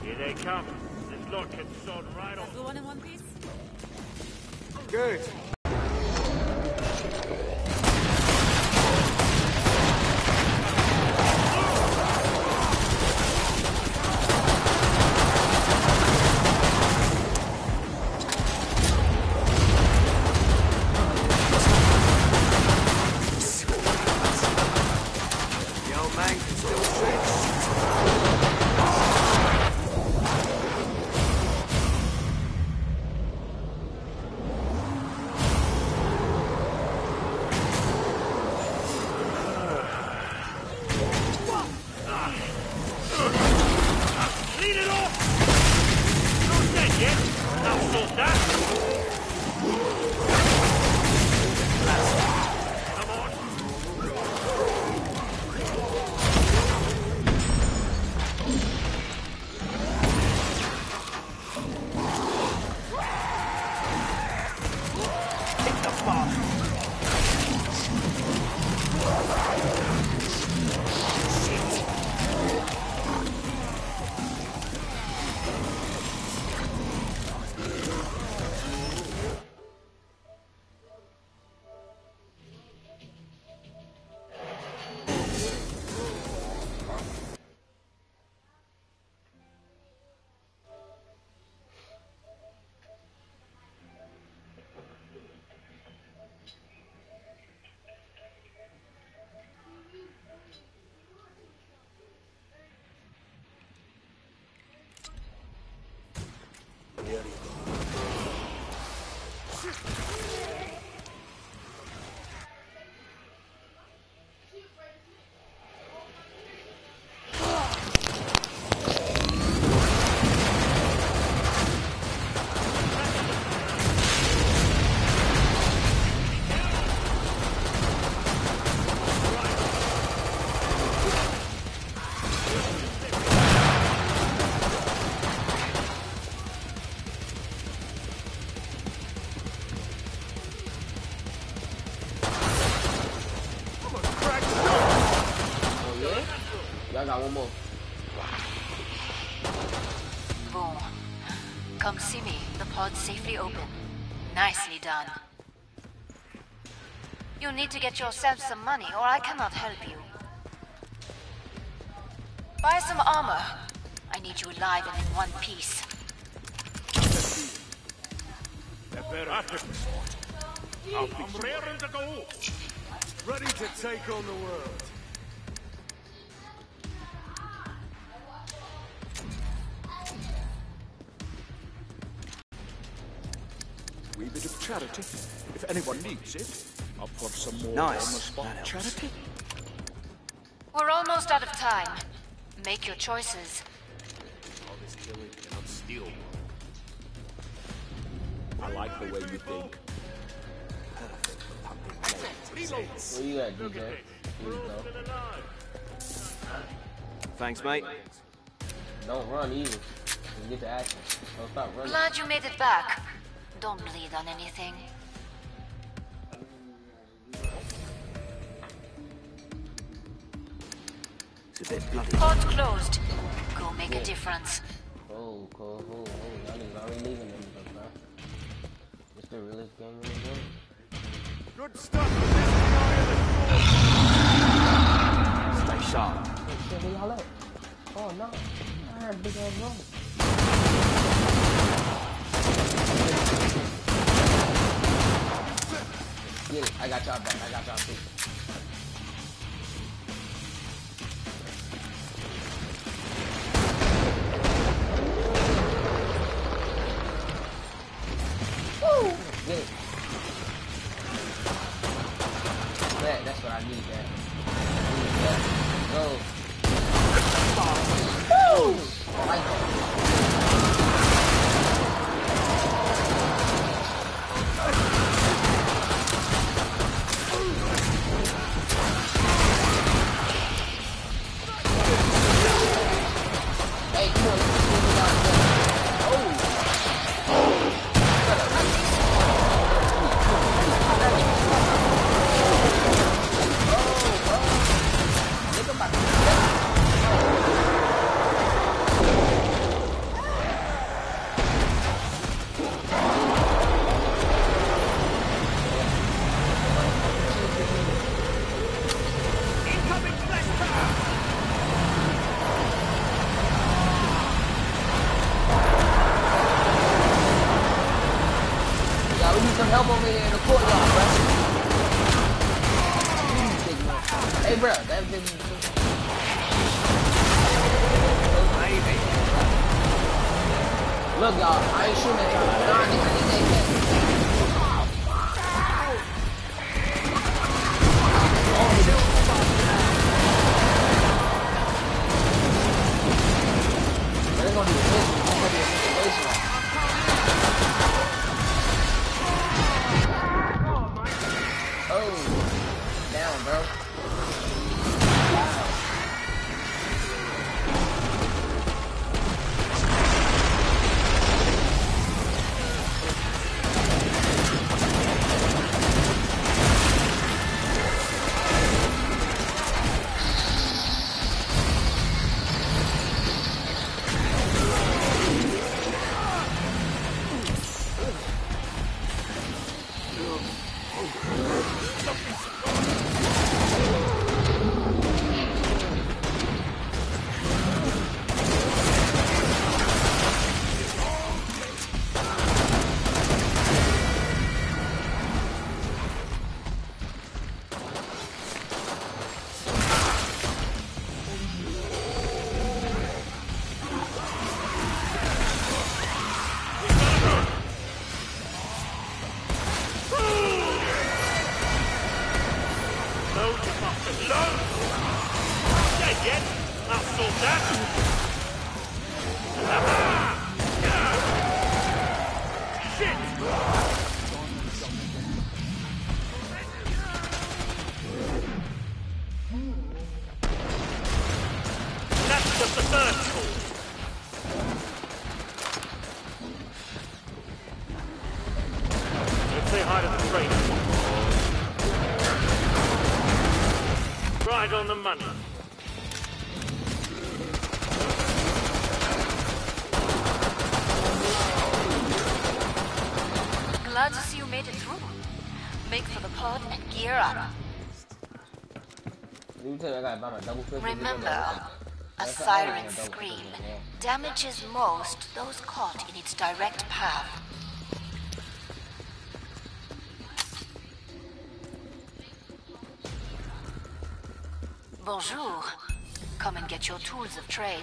Here they come. This lot can sod right off. Everyone in one piece? Good. One more. Boom. Come see me. The pod's safely open. Nicely done. You need to get yourself some money, or I cannot help you. Buy some armor. I need you alive and in one piece. I'm raring to go. Ready to take on the world. Wee bit of charity. If anyone needs it, up for some more Nice. on the spot charity. We're almost out of time. Make your choices. All this killing cannot steal one. I like the way you think. Where you at, DJ? Here you go. Thanks, mate. Don't run either. Just get to action. Don't stop running. Glad you made it back. Don't bleed on anything. It's a bit bloody. Pod closed. Go make a difference. Oh, cool. Oh, y'all niggas already leaving them, bro. It's the realest game in the game. Good stuff. Stay sharp. Hey, shit, where y'all at? Oh, no. I heard big ass roll. Get it. I got y'all back. I got y'all too. Woo! Get it. That's what I need, that. Go. Woo! I like that. help over here in the courtyard, bro. Hey, bro, that bitch. Look, y'all, I ain't shooting at y'all. Nah, nigga, they can't. They're gonna do this. They're gonna do a situation. Oh, down, bro. Right on the money. Glad to see you made it through. Make for the pod and gear up. Remember, a siren's scream damages most those caught in its direct path. Bonjour. Come and get your tools of trade.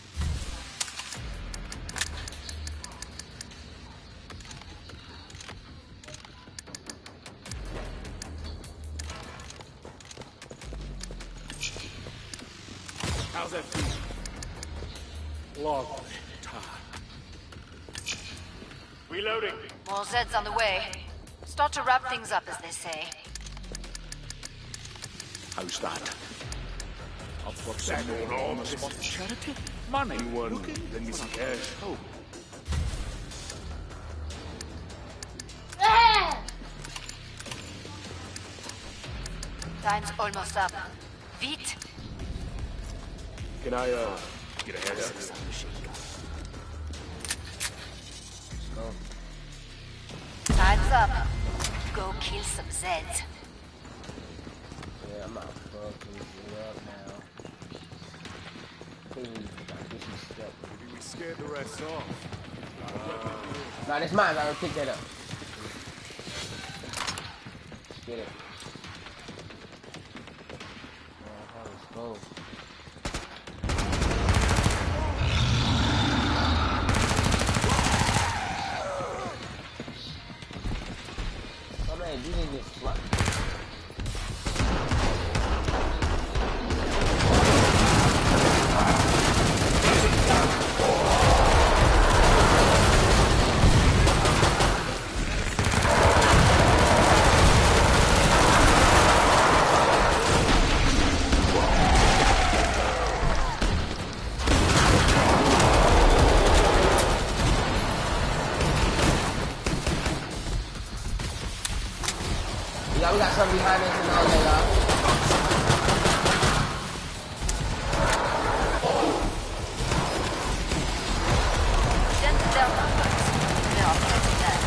How's that feel? Log. Reloading. More Zeds on the way. Start to wrap things up, as they say. How's that? Up for some more on-the-spot charity? Money looking for cash. Oh. Time's almost up. Vite. Can I, get a head up? Time's up. Go kill some Zeds. Yeah, I'm out fucking up now. Please, We scared the rest off. nah, that's mine. I already picked that up. Get it. Let's go. Oh man, you didn't get slugged. Y'all, we got something behind us and all that, y'all. Send the Delta first. Then I'll get to that.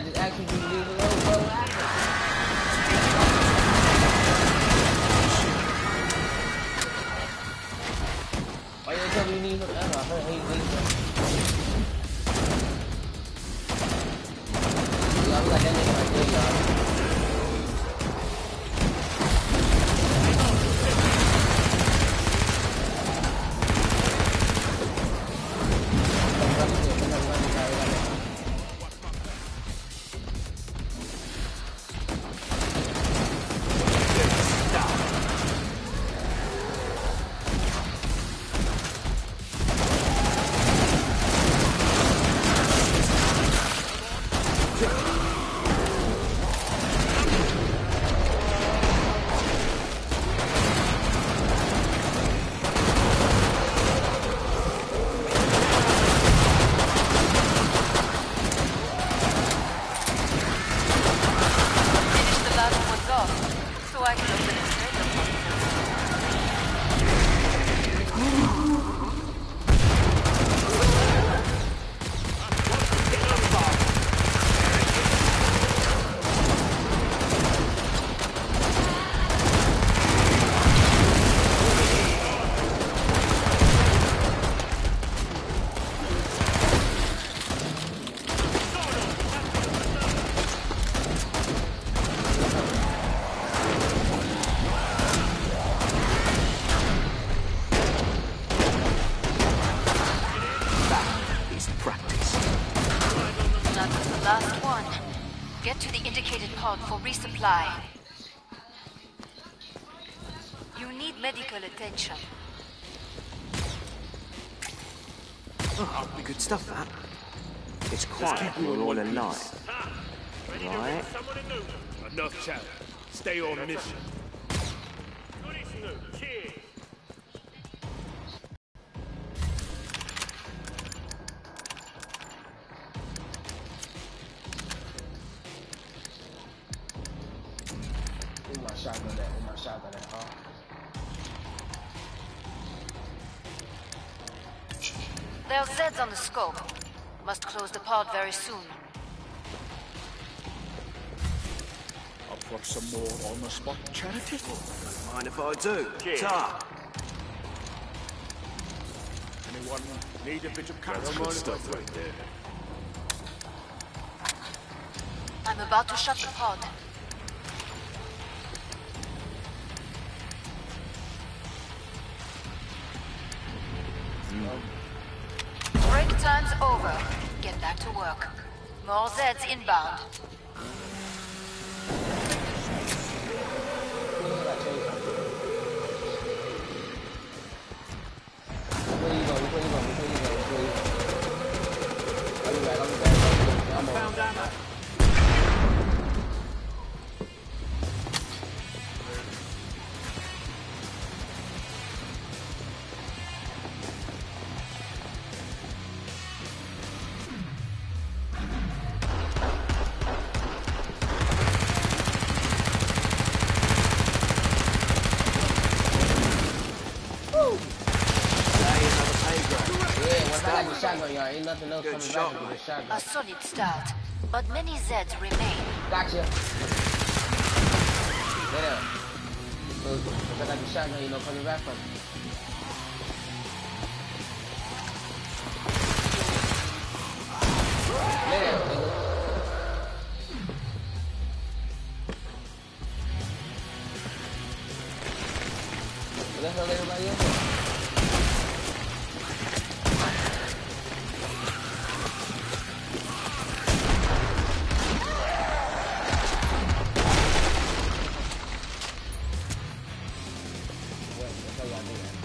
I just asked you to leave it alone, bro. What happened? Why you tell me you need some ammo? I heard he needs some. Yeah, I'm like that nigga right there, y'all. Last one. Get to the indicated pod for resupply. You need medical attention. Oh, good stuff, that. It's quiet when we're all alive. Ready to Right. rid someone in Newton. Enough chat. Stay on mission. Goody Snoop. Cheers. Where's my shotgun at? Where's my shotgun at, huh? There are Zeds on the scope. Must close the pod very soon. Up for some more on-the-spot charity? Mind if I do? Cheers. Ta. Anyone need a bit of That's good good stuff stuff right there? I'm about to shut the pod. Break time's over. Get back to work. More Zeds inbound. Where you go? Where you go? Where you go? Where you go? I'll be back. I'll be back. I'm Found ammo. Yeah, once I got the shotgun, y'all, ain't nothing else Good coming shot, back with the A shotgun. solid start, but many Zeds remain. Gotcha. Lay down. Once I got the shotgun, you know, coming back from me. Lay down, nigga. What the hell everybody else doing? That's how y'all do that.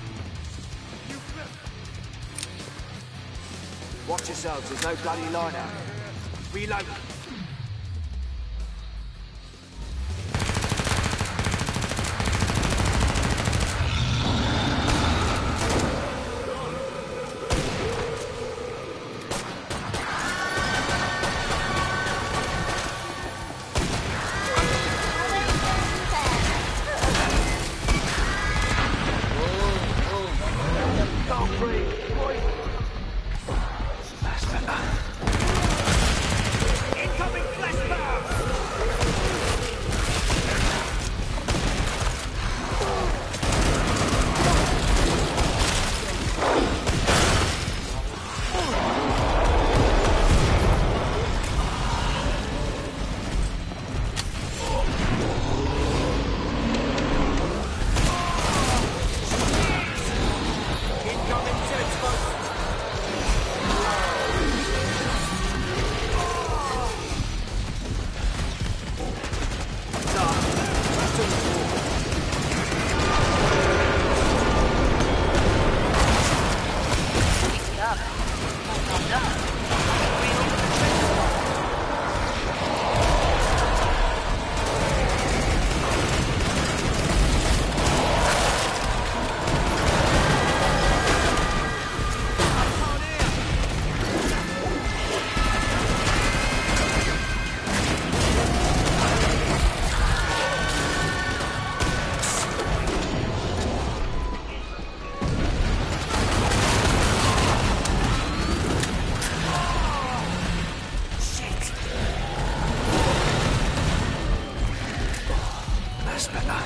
Watch yourselves, there's no bloody line out. Reload. Can't breathe. Boy. That's better. Well done. Reopen the treasure. That's better.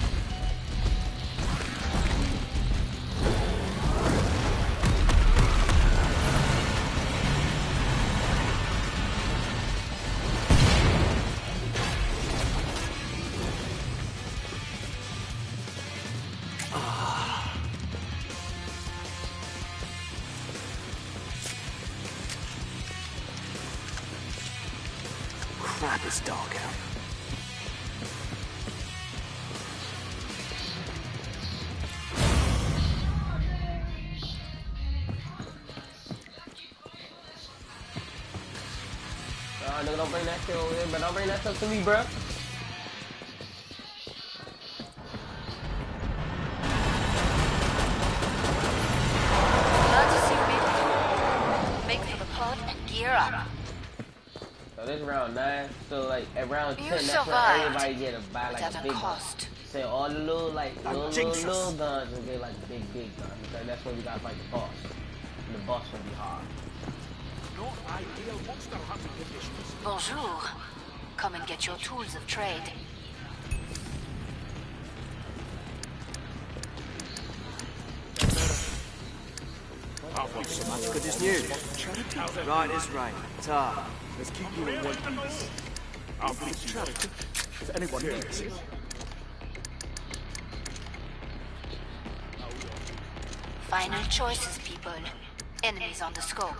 Crap, it's dark out. Nigga, don't bring that shit over here, but don't bring that stuff to me, bro. Glad to see you made it. Make for the pod and gear up. So this round 9, so like at round 10, You that's survived, when everybody get to buy but like at a a big gun. cost. So all the little like little jinxes. guns and get like big guns. Because that's when we gotta fight the boss. And the boss will be hard. Not ideal monster hunting conditions. Bonjour. Come and get your tools of trade. I've got some Much good as new. charity. Right as rain. Tar. Let's keep you in one piece. I'll be charity. If anyone needs it. Final choices, people. Enemies on the scope.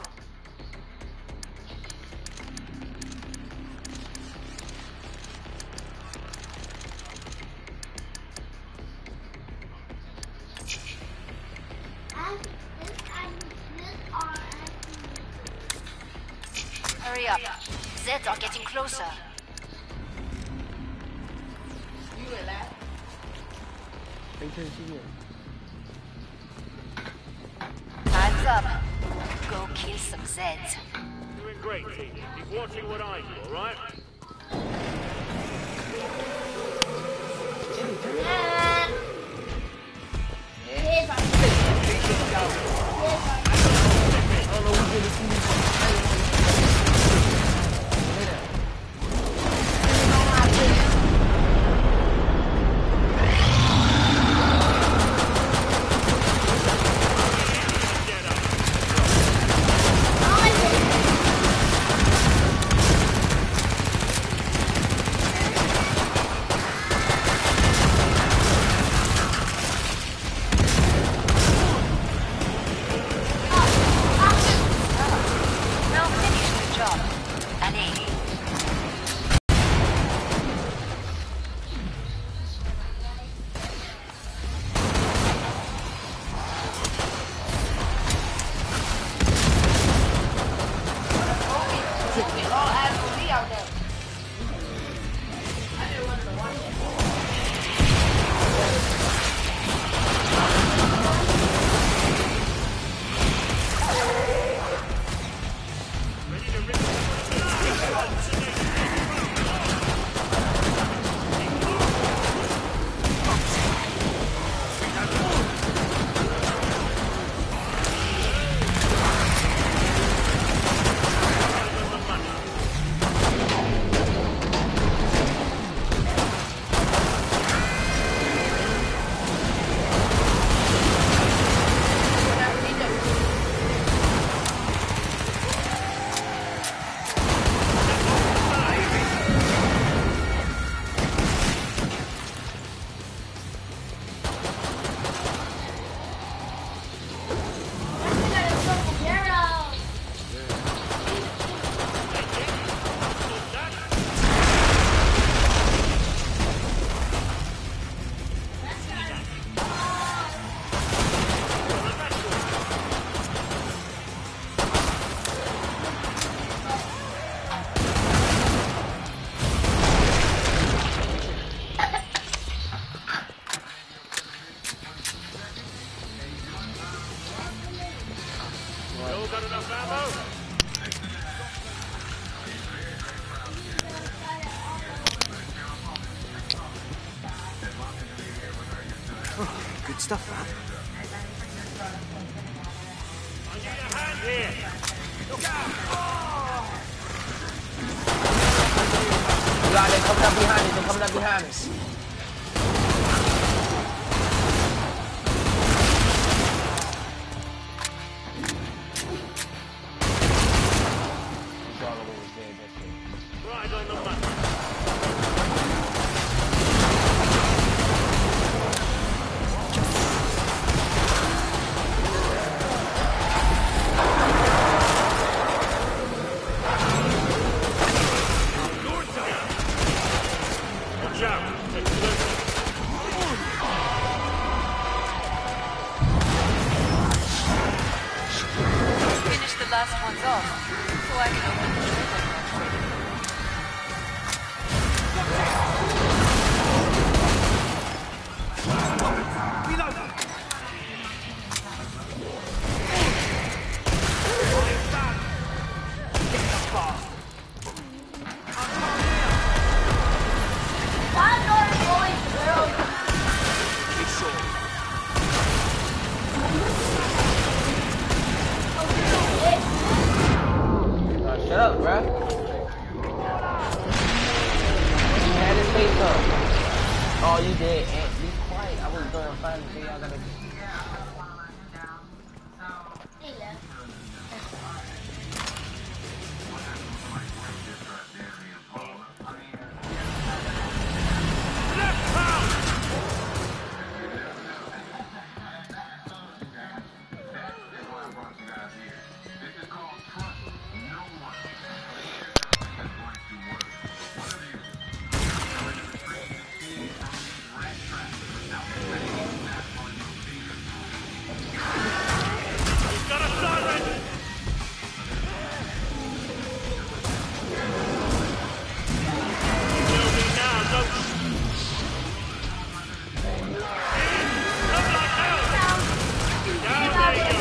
Hurry up. Zeds are getting closer. Time's up. Go kill some Zeds. Doing great, team. Keep watching what I do, alright? enough ammo? Good stuff, that. I need a hand here. Look out! Yeah, they're coming up behind us. They're coming up behind us. Right on the map. Watch out. Finish the last ones off, so I can open the trigger. Shut up, bruh. You had his face up. Oh, you did. Ant. Be quiet. I was going to find the thing. I gotta. He's got a siren! Kill me now, don't... Come like hell! Down there you go!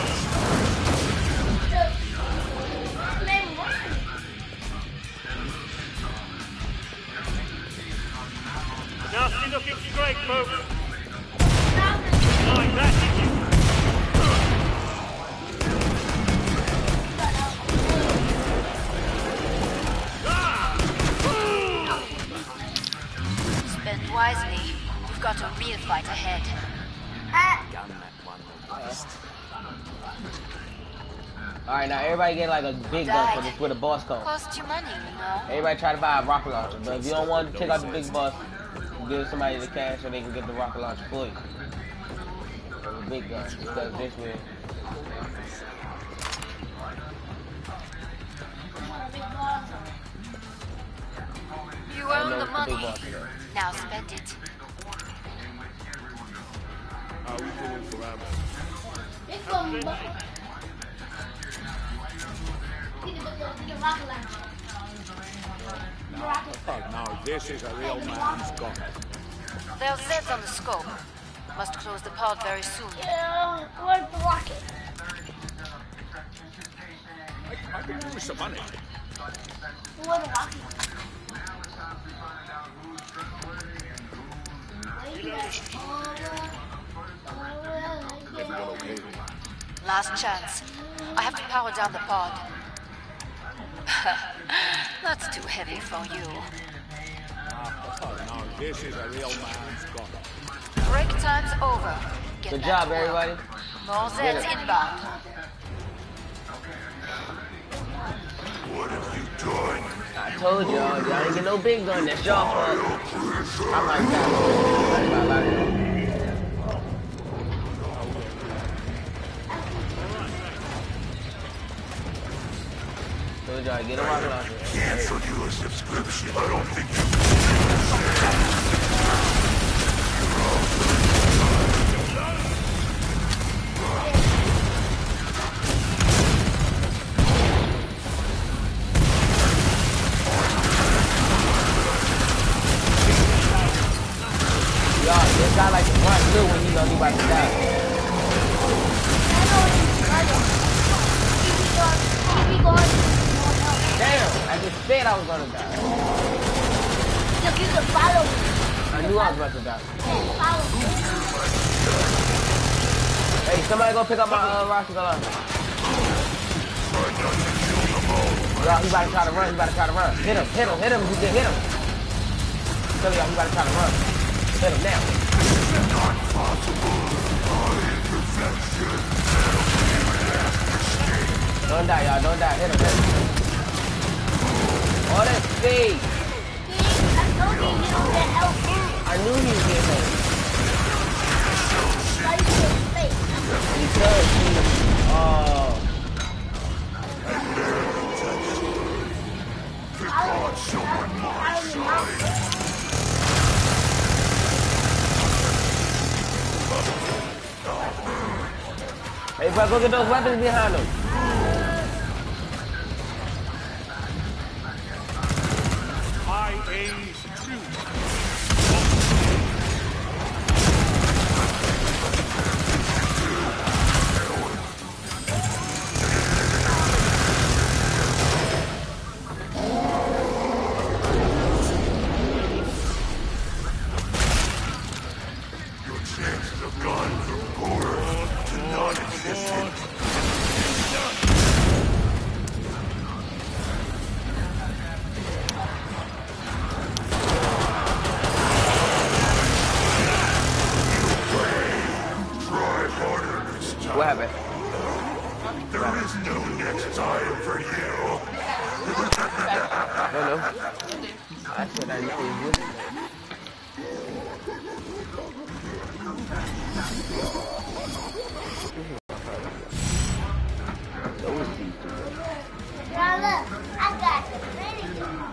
Nasty looking straight, folks. Like that, did you? Spend wisely. You've got a real fight ahead. Gun that one the best. Alright, now everybody get like a big gun for this where the boss comes. Costs you money, you know. Everybody try to buy a rocket launcher, but if you don't want to take out the big boss, give somebody the cash so they can get the rocket launcher for you. The big gun, because this way. You I earn know the it's the big money. boss. Yeah. Now spend it. How we doing for ammo? Oh, no, this is a real man's gun. There's Zeds on the scope. Must close the pod very soon. Where's the rocket? I can use some money. Where's the rocket? Last chance. I have to power down the pod. That's too heavy for you. Oh, no, this is a real man's gun. Break time's over. Get Good back job, to work. everybody. More Zeds inbound. I told y'all ain't get no big gun. That's y'all fault. I'm like that. Told y'all, get a rocket launcher. Cancel your subscription. I don't think Y'all, this guy like to run too when you know he about to die. I know. said I was gonna die. Look, you can follow me. I knew I was about to die. Follow me. Hey, somebody go pick up my rocket gun. Y'all, he about to try to run. He about to try to run. Hit him. Hit him. Hit him. You can hit him. Tell y'all, he about to try to run. Hit him now. Not possible. Perfection. Don't die, y'all. Don't die. Hit him. Hit him. Oh, that's speed. I told you you don't get help. I knew he was getting hurt. Why you get space? Because he, God, someone my side. hey, bro, go get those weapons behind him. High A's 2. Your chances have gone from poor to non-existent. Try harder this time. What happened? There is no next time for you. I don't know. I said I know he would. Now look, I got the pretty.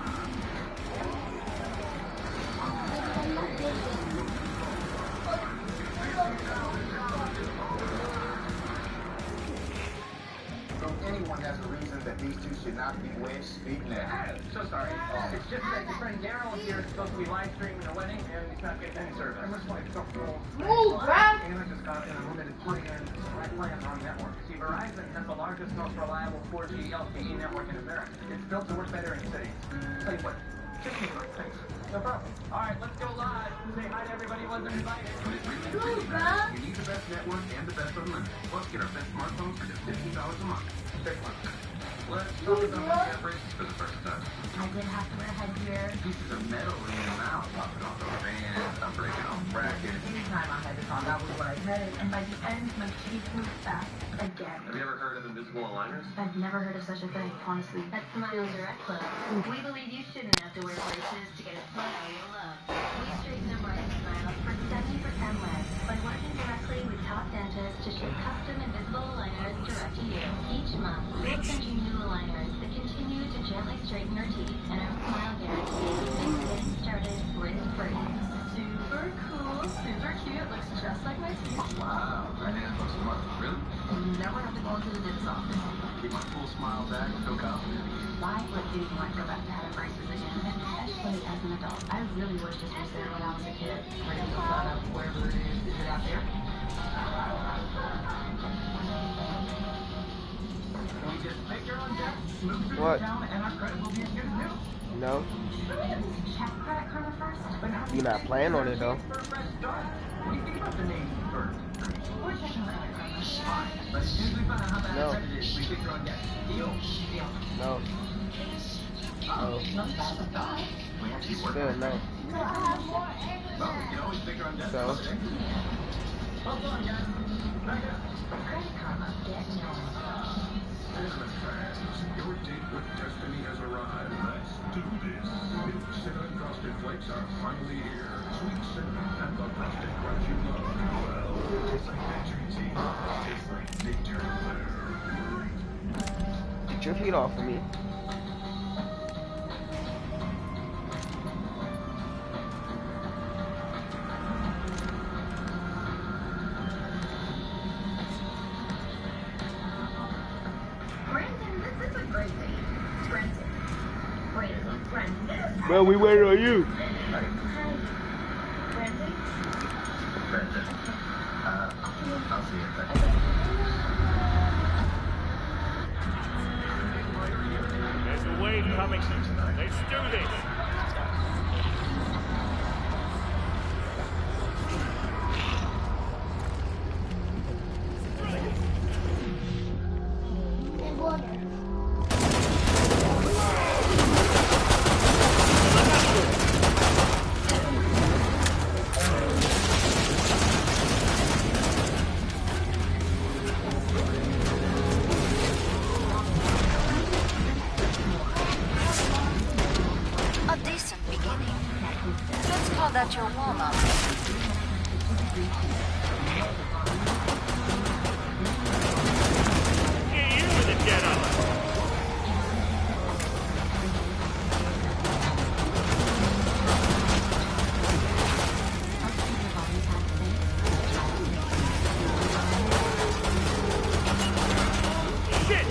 If anyone has a reason that these two should not be wedged, speak now. So sorry. It's just that your friend Daryl here is supposed to be live streaming the wedding and he's not getting any service. Move, bro. Amos just got in a limited play and right plans on network. See, Verizon has the largest, most reliable 4G LTE network in America. It's built to work better in cities. Tell you what, just me for thanks. No problem. All right, let's go live. Say hi to everybody who wasn't invited. Move, bro. You need the best network and the best unlimited. Plus, get our best smartphones for just $15 a month. Let's talk about the braces for the first time. I did have to wear headgear. Pieces of metal in your mouth, popping off those fans, I'm breaking off brackets. Anytime I had to talk, that was what I said. And by the end, my teeth moved back again. Have you ever heard of invisible aligners? I've never heard of such a thing, honestly. At Smile Direct Club, we believe you shouldn't have to wear braces to get a smile you love. We straighten and brighten smiles for 70% less by working directly with top dentists to ship custom invisible aligners direct to you. Each month, we'll send you new aligners that continue to gently straighten your teeth, and our smile guarantee makes getting started risk-free. Super cool, super cute, looks just like my teeth. Wow, right hand once a month. Really? Never have to go into the dentist office. Keep my full smile back, feel confident. Why would you want to go back to having braces again, especially as an adult? I really wish this was there when I was a kid. We're going to look that up wherever it is. Is it out there? We just pick your own debt, move through What? the town, and our credit will be as good as new. No. Check credit karma first. But how do You're not playing on it though. for a fresh start? What do you think about the name first? We're checking credit karma. But as soon as we find out how bad No. credit is, we pick your own debt. Deal? Deal. No. Oh, not bad at all. We actually work Still no. Well, we can always pick our own debt. So. Hold on, guys. Back up. Credit karma. Get no. Business fans, your date with destiny has arrived. Let's do this. Milk cinnamon frosted flakes are finally here. Sweet cinnamon and the frosted crunch you love. Well, it's like magic tea. It's like nature there. Get your feet off of me. Brandon, this is a great day. Brandon. Brandon. Bro, we waiting on you. Brandon. Brandon. I'll see you in a second. There's a way to coming. Let's do this. And water. A decent beginning. Let's call that your warm-up. Get you with the get-up. Shit!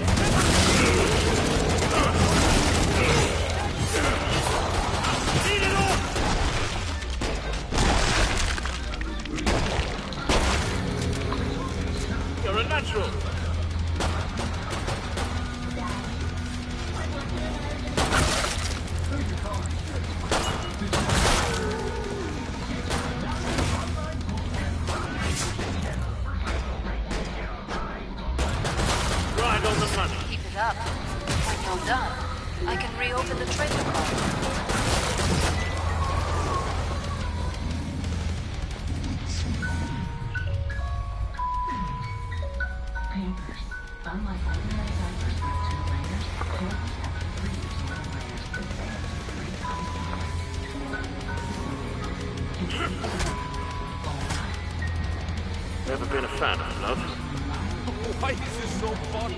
Beat it off! You're a natural. Right on the money. Keep it up. When you're done, I can reopen the trader card. Pampers. Unlike ordinary diapers with 2 layers, Pampers have 3 small layers to save 3 times Never been a fan of love. Why is this so fun?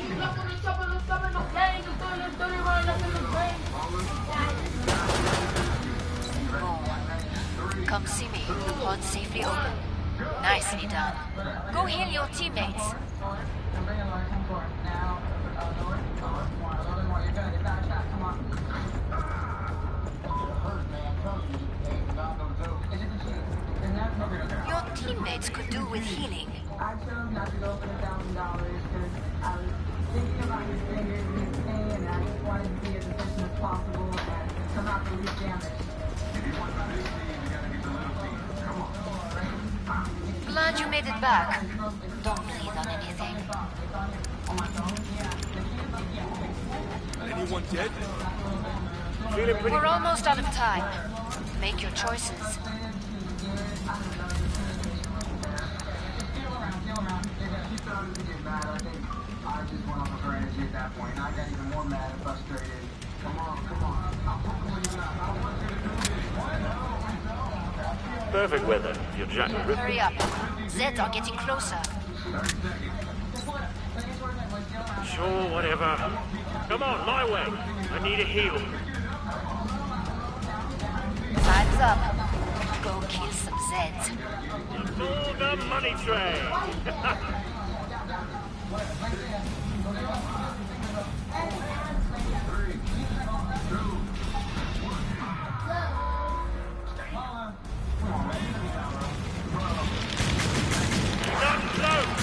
Come see me. The pod's safely open. Nicely done. Go heal your teammates. Your teammates could do with healing. I chose not to go for the $1,000 because I was thinking about his fingers and his pain, and I just wanted to be as efficient as possible and come out the least damage. Glad you made it back. Don't bleed on anything. Anyone dead? Feeling pretty... We're almost out of time. Make your choices. I just went off of her energy at that point, and I got even more mad and frustrated. Come on. Perfect weather if you're Jack the Ripper. Hurry up. Zeds are getting closer. Sure, whatever. Come on, my way. I need a heal. Time's up. Go kill some Zeds. For the money train. Not close.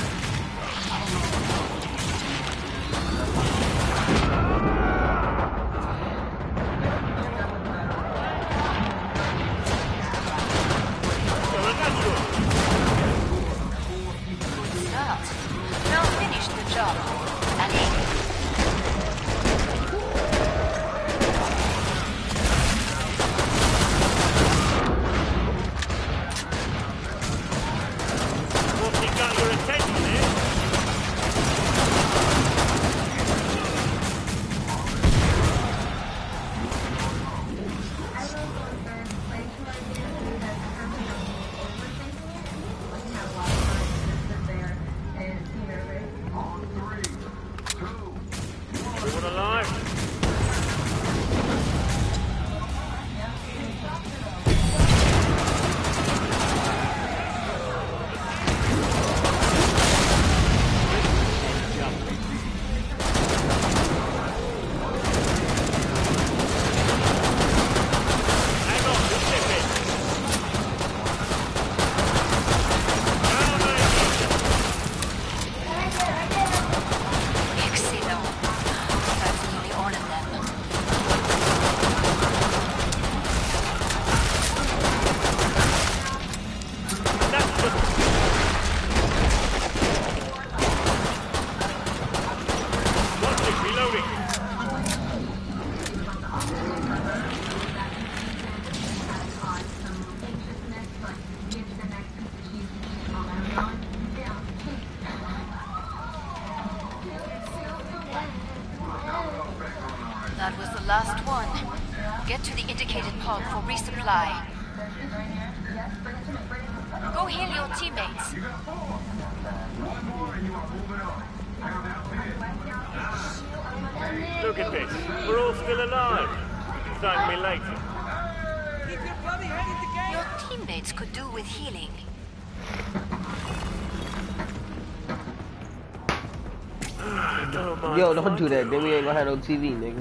You're a natural. Start. Now finish the job. Allez. That was the last one. Get to the indicated pod for resupply. Go heal your teammates. Look at this. We're all still alive. You can thank me later. Your teammates could do with healing. Yo, don't do that. Then we ain't gonna have no TV, nigga.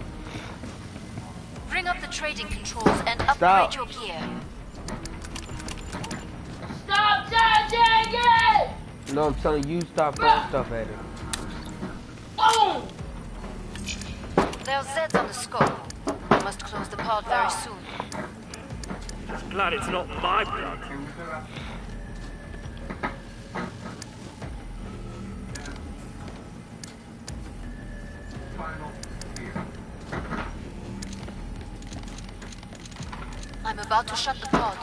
Bring up the trading controls and upgrade your gear. Stop charging it! No, I'm telling you, stop throwing stuff at it. Oh! There's Zeds on the scope. I must close the pod very soon. Just glad it's not my blood. I'm about to shut the pod.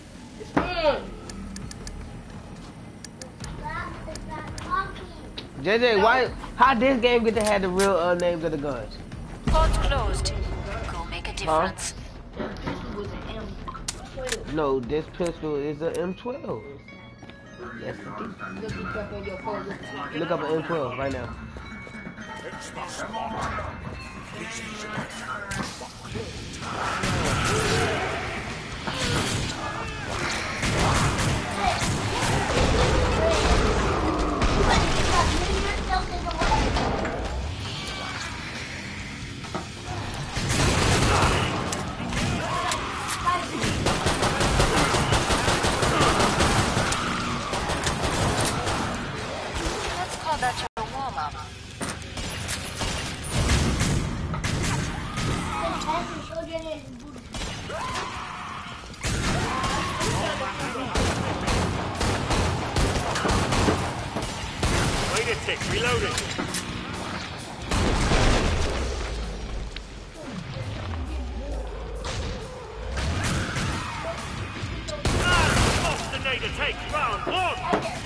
JJ, why? How this game get to have the real names of the guns? Pod's closed. Go make a difference. No, this pistol is a M12. Yes, look up an M12 right now. Let's call that your warm-up. Wait a tick, reloading. Bostinator takes round one.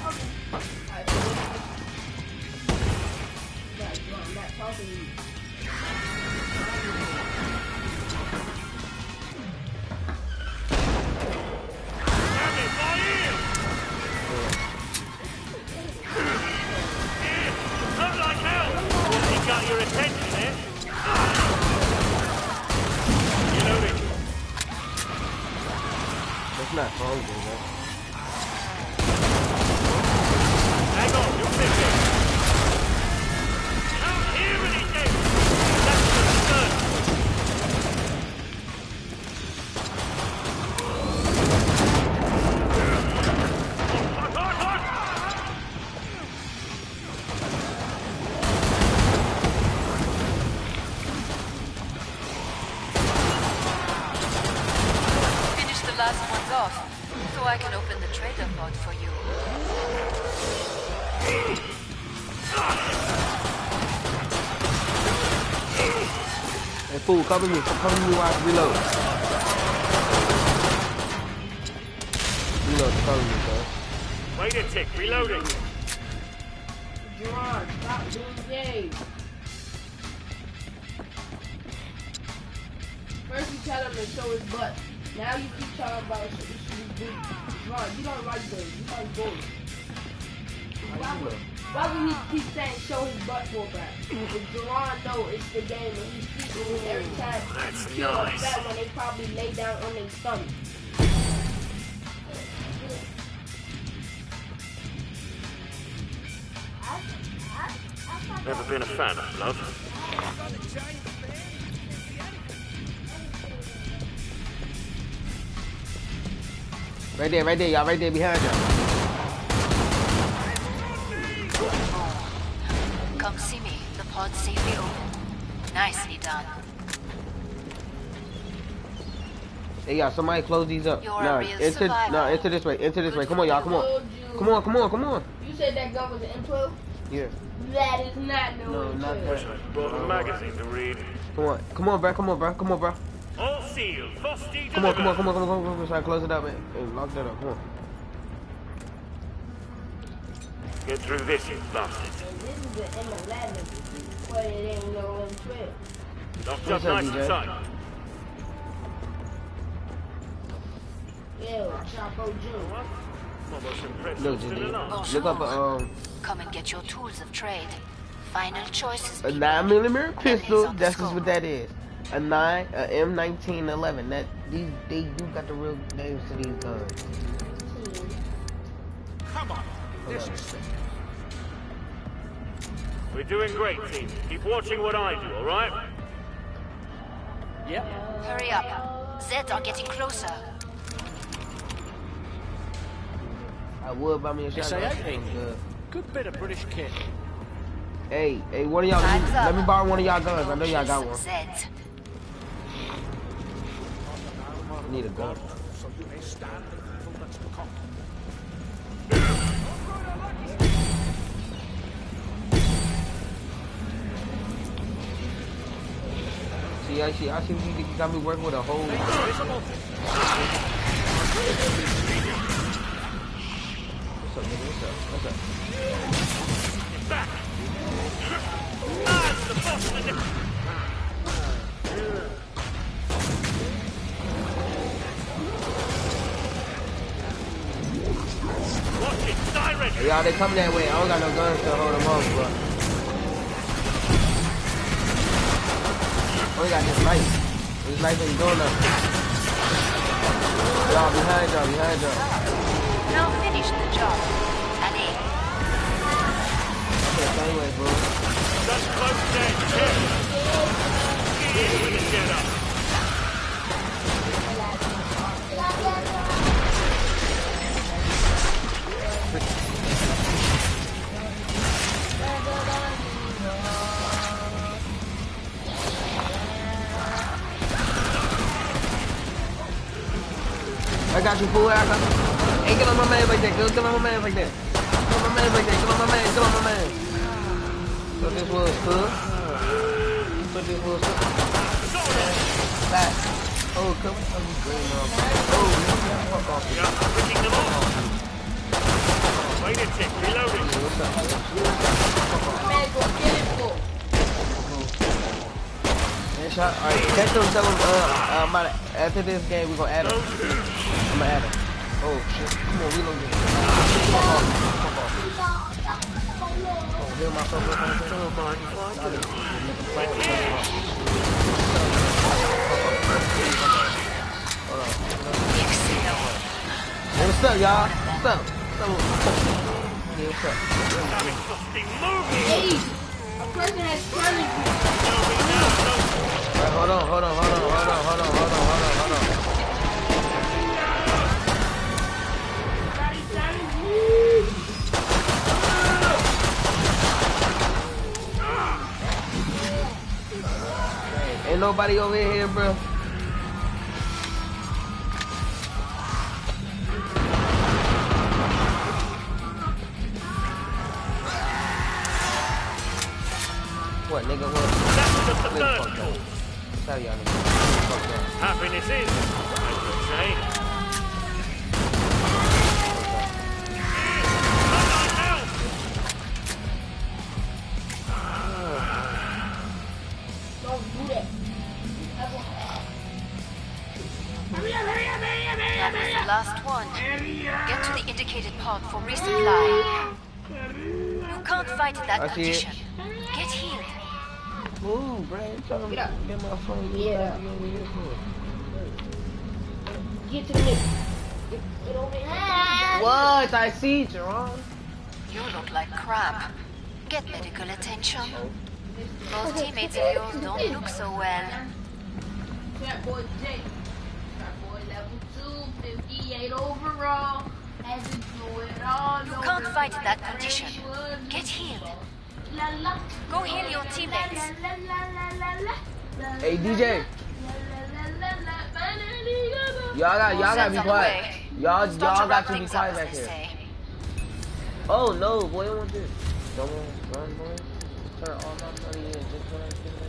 Damn it, my ear! Not like hell! He got your attention, eh? Reloading. That's not frozen, bro. Hang on, you're missing. Can't hear anything. That's the gun. Hot, hot, hot! Finish the last ones off, so I can open the trader pod for you. Hey, fool, cover me while I reload. Reload, cover me, bro. Wait a tick, reloading. Gerard, stop doing games. First you tell him to show his butt. Now you keep talking about it should be good. Gerard, you don't like those. You like boys. Why would he keep saying show his butt for back? If Gerard know it's the game and he's keeping it every time That's he kills nice. that when they probably lay down on their stomach. Never been a fan of love. Right there, y'all, right there behind y'all. Come see me. The pod's safely open. Nicely done. Hey, y'all, somebody close these up. You're a real survivor. Enter this way. Enter this way. Come on, y'all. Come on. Come on, come on, come on. You said that gun was an M12? Yeah. That is not no No, not M12. that. Brought a magazine to read. Come on. Come on, bro. Come on, bro. Come on, bro. All sealed. Frosty Come on, delivered. come on, come on, come on, come on. Try to close it up, man. Hey, lock that up. Come on. Get through this, you bastard. This is an M11, but it ain't no M12. Locked up What's up, nice and DJ? tight. Yo, Chapo Jr. Almost impressive. Look, Still alive. Look up a Come and get your tools of trade. Final choices. a 9mm pistol. That's just what that is. A M1911. That they do got the real names to these guns. Come on. This is We're doing great, team. Keep watching what I do, all right? Yep. Hurry up. Zeds are getting closer. I would buy me a shotgun. SA-18. Good bit of British kit. Hey, one of y'all, let me borrow one of y'all guns. I know y'all got one. Zeds. I need a gun. So you may stand the people that's cocked. See, I see you got me working with a whole. What's up, nigga? What's up? Back! Ah, the boss of the... Watch it, siren! Hey, y'all, they coming that way. I don't got no guns to hold them off, but only got this knife. This knife ain't doing nothing. Y'all, behind y'all. Now finish the job. Allez. Okay, same way, bro. That's close dead. Get in with the jet up. I got you, fool. I got you. Hey, get on my man like that. Get on my man like that. Get on my man like that. Get on my man. Get on my man. Put this was good. Put this was good. Back. Oh, come on. I'm green off. Oh, fuck off. Yeah, picking them off. Wait a tick, reloading. What's up, man? Man, go get it, fool. Headshot. Alright, catch them. Tell them, after this game, we're gonna add them. I'm gonna add them. Oh shit. Come on, reload this. Fuck off. Oh, heal myself real fast. Hold on. Hey, what's up, y'all? What's up? Yeah, what's up? Hey, a person has curly. Alright, hold on. Ain't nobody over here, bro. What, nigga, what? That's just the third call. Tell y'all niggas. Fuck that. Happiness is, I should say. Don't do that. That is the last one. Get to the indicated pod for resupply. You can't fight in that I see it. condition. Get healed. Move, bro. Get up. Get my phone. Yeah. Get to the middle. Get over here. What? I see, Jerome. You look like crap. Get medical attention. Those teammates of yours don't look so well. Fat boy J. Fat boy level 2, 58 overall. Has to do it all. You can't fight in that condition. Get healed. Go heal your teammates. Hey, DJ. Y'all gotta be quiet. Y'all got to be quiet back here. Oh no, boy, I don't want this. Don't run, boy. Turn all my money in just when I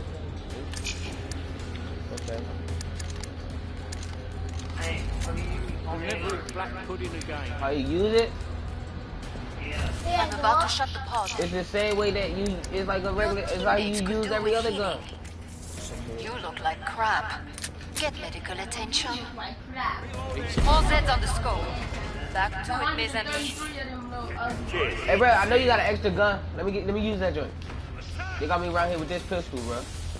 get okay. I'll never eat black pudding again. How you use it? I'm about to shut the pod. It's the same way that you. It's like a regular. It's like you use every other gun. You look like crap. Get medical attention. Like crap. All Z's on the scope. Back to it, mes amis. Hey, bro, I know you got an extra gun. Let me use that joint. They got me around here with this pistol, bro.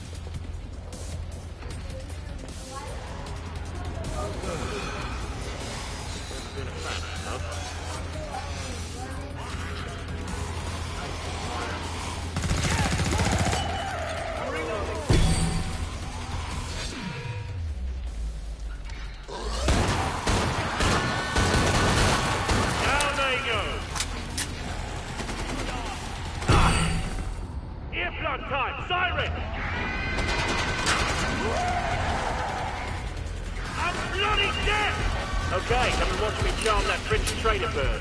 Okay, come and watch me charm that Prince Trader bird.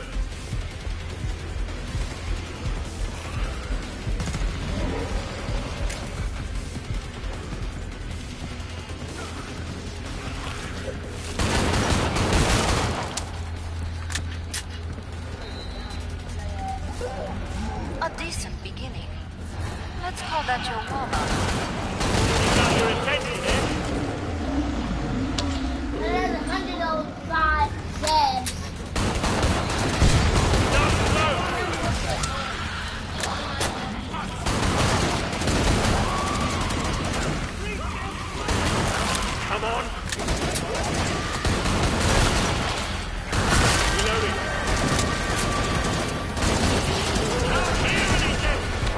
A decent beginning. Let's call that your warm-up. You got your attention, eh? There's 105 Zs. Come on. Reloading. Don't hear anything.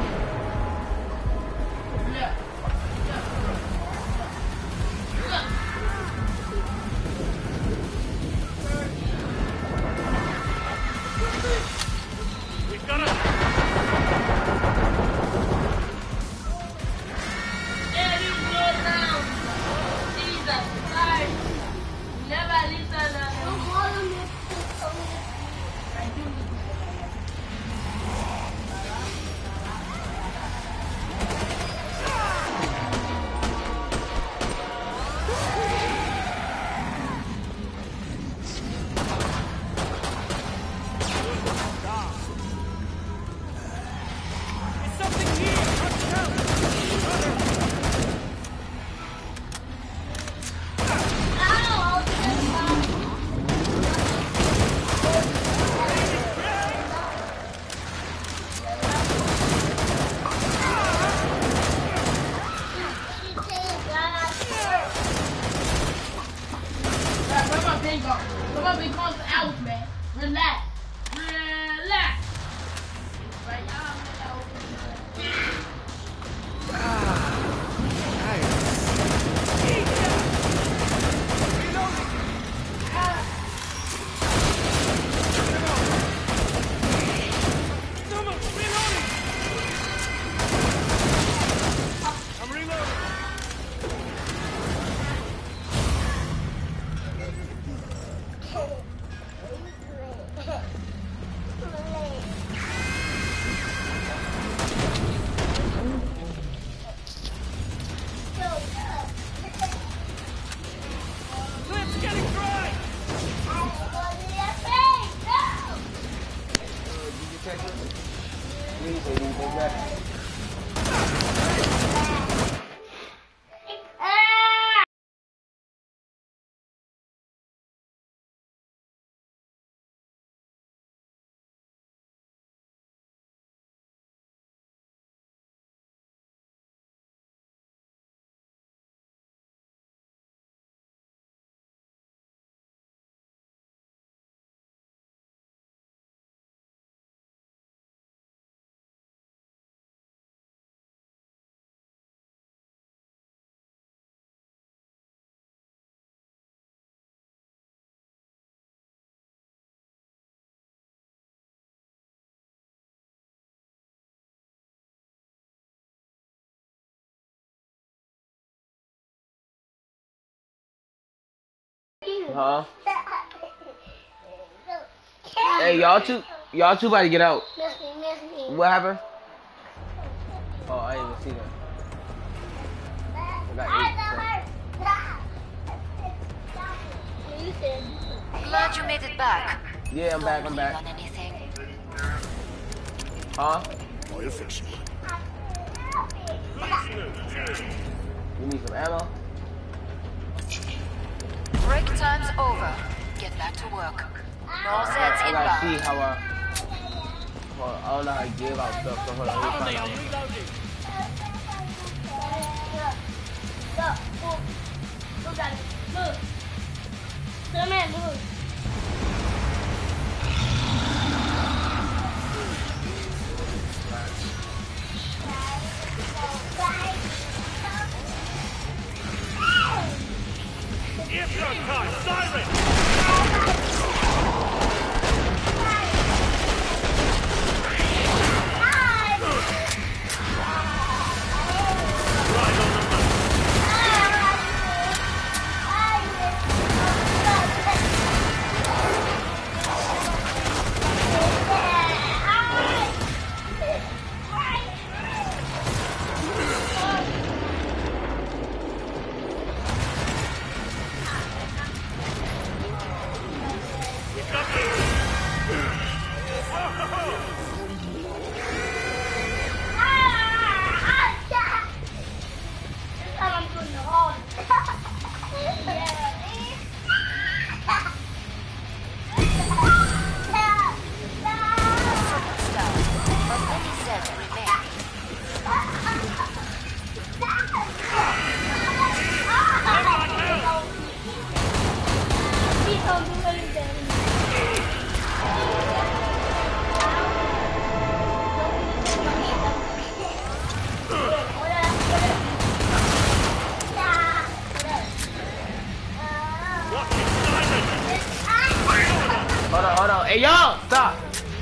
We've got it. Yeah, you go down. Jesus Christ. Never listen to them. Don't follow me. Come on, big monster out, man. Relax. Relax. Right now, I'm reloading. Clip's getting dry. Huh? Hey, y'all two about to get out. What happened? Oh, I didn't even see that. I got 8. Glad you made it back. Yeah, I'm back. Don't leave on anything. Huh? Oh, you'll fix it. Give me some ammo. Break time's over. Get back to work. More sets I gotta see inbound. how I don't know how to give out stuff, so hold on, let me find out. Look at it. Look. Come here, look. If your time, siren! Hold on. Hey, y'all, stop.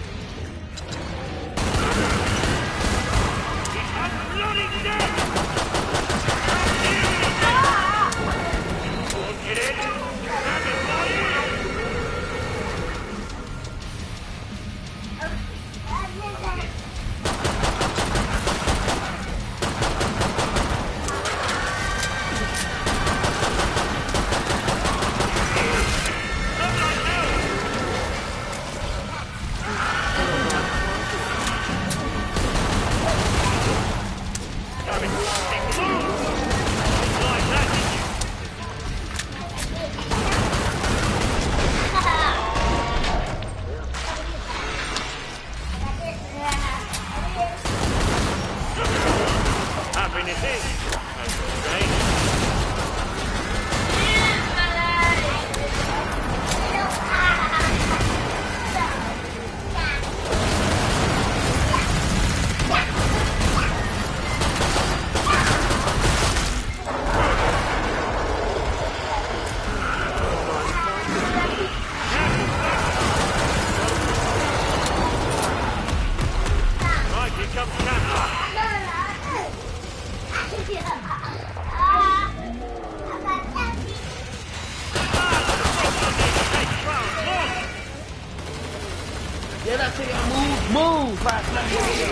Get up to your move, fast, let me go.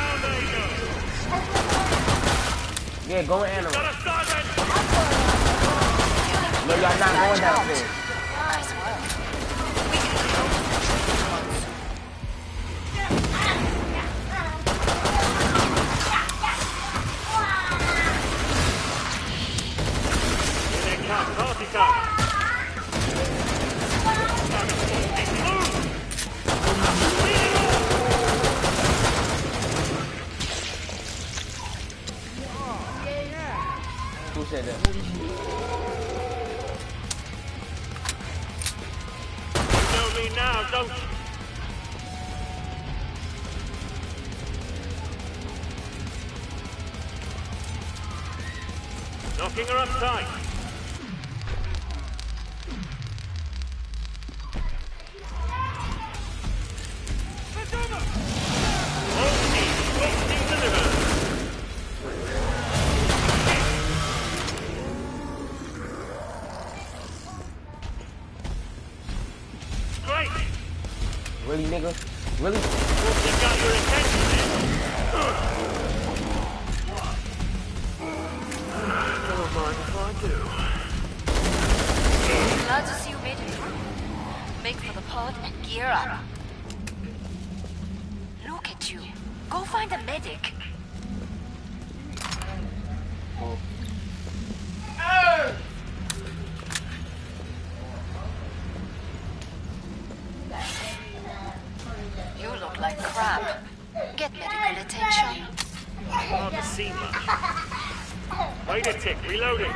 Yeah, go in animal. No, y'all not going downstairs. Nice work. Party time. Who said that? You know me now, don't you? Knocking her up tight. Really, nigga? Really? You got your attention, man. Never mind if I do. Glad to see you made it through. Make for the pod and gear up. Look at you. Go find a medic. Oh. medic, reloading.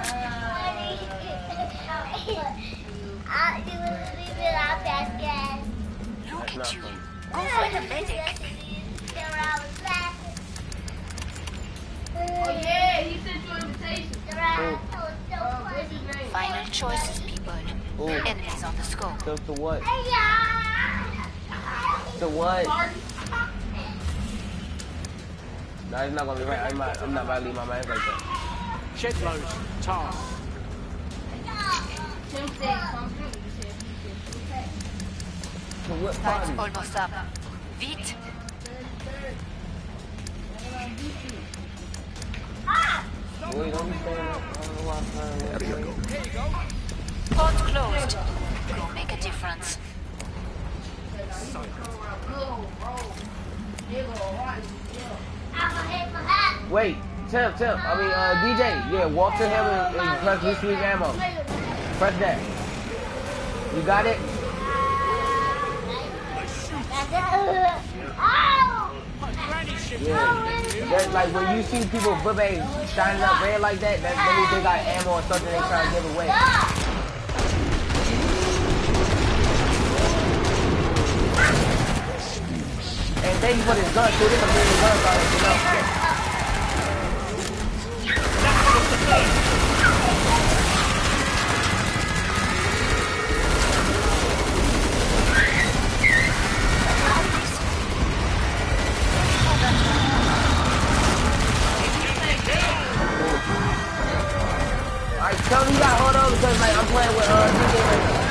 Look at you. Go find a medic. Oh yeah, he sent you an invitation. What's his name? Final choices, people. Ooh. Enemies on the scope. To what? To what? No, it's not gonna be right. I'm not about to leave my man like that. Shed loads. Tar. Tim said come through. To what Time's party? almost up. Vite. Wait, don't be saying that. I don't know why I'm trying to Port closed. Go make a difference. Wait, Tim, DJ, yeah, walk to him and press this week ammo. Press that. You got it? Yeah. That's like when you see people shining up red like that, that means they got ammo or something they trying to give away. And thank you for this gun too. This is a million guns on it, you know. Alright, tell me you got hold on because like I'm playing with DJ right now.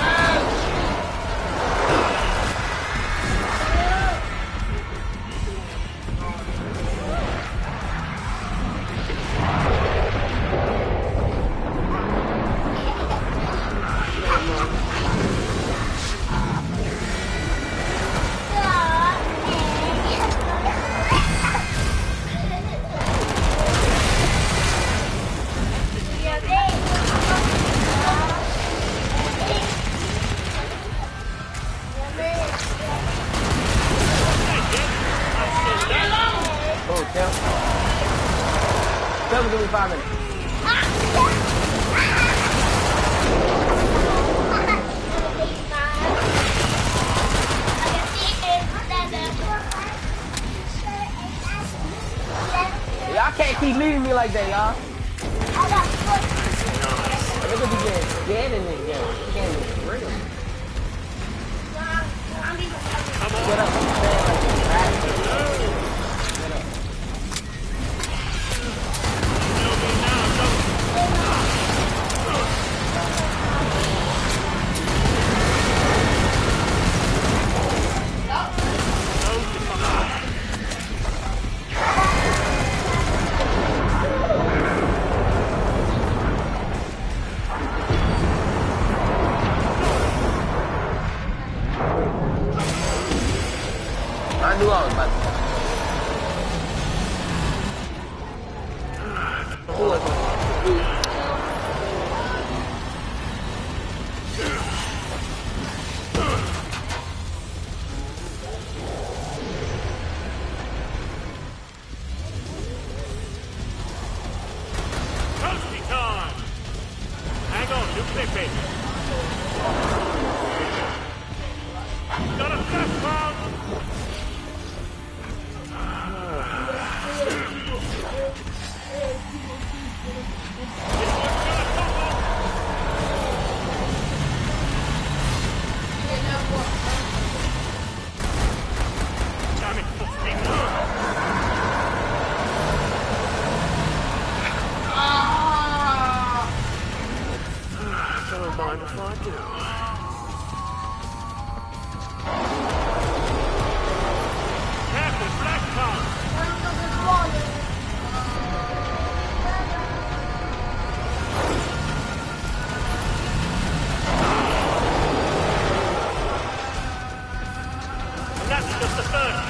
Tell me, give me 5 minutes. Y'all can't keep leaving me like that, y'all. Look at you getting scared in it, yeah. You can't be real. Get up, I'm saying like that. I knew I was about to. Who was it? Toasty time! Hang on, you clip it. Got a flash bomb! Don't mind if I do. Careful, flash bomb! And that's just the first.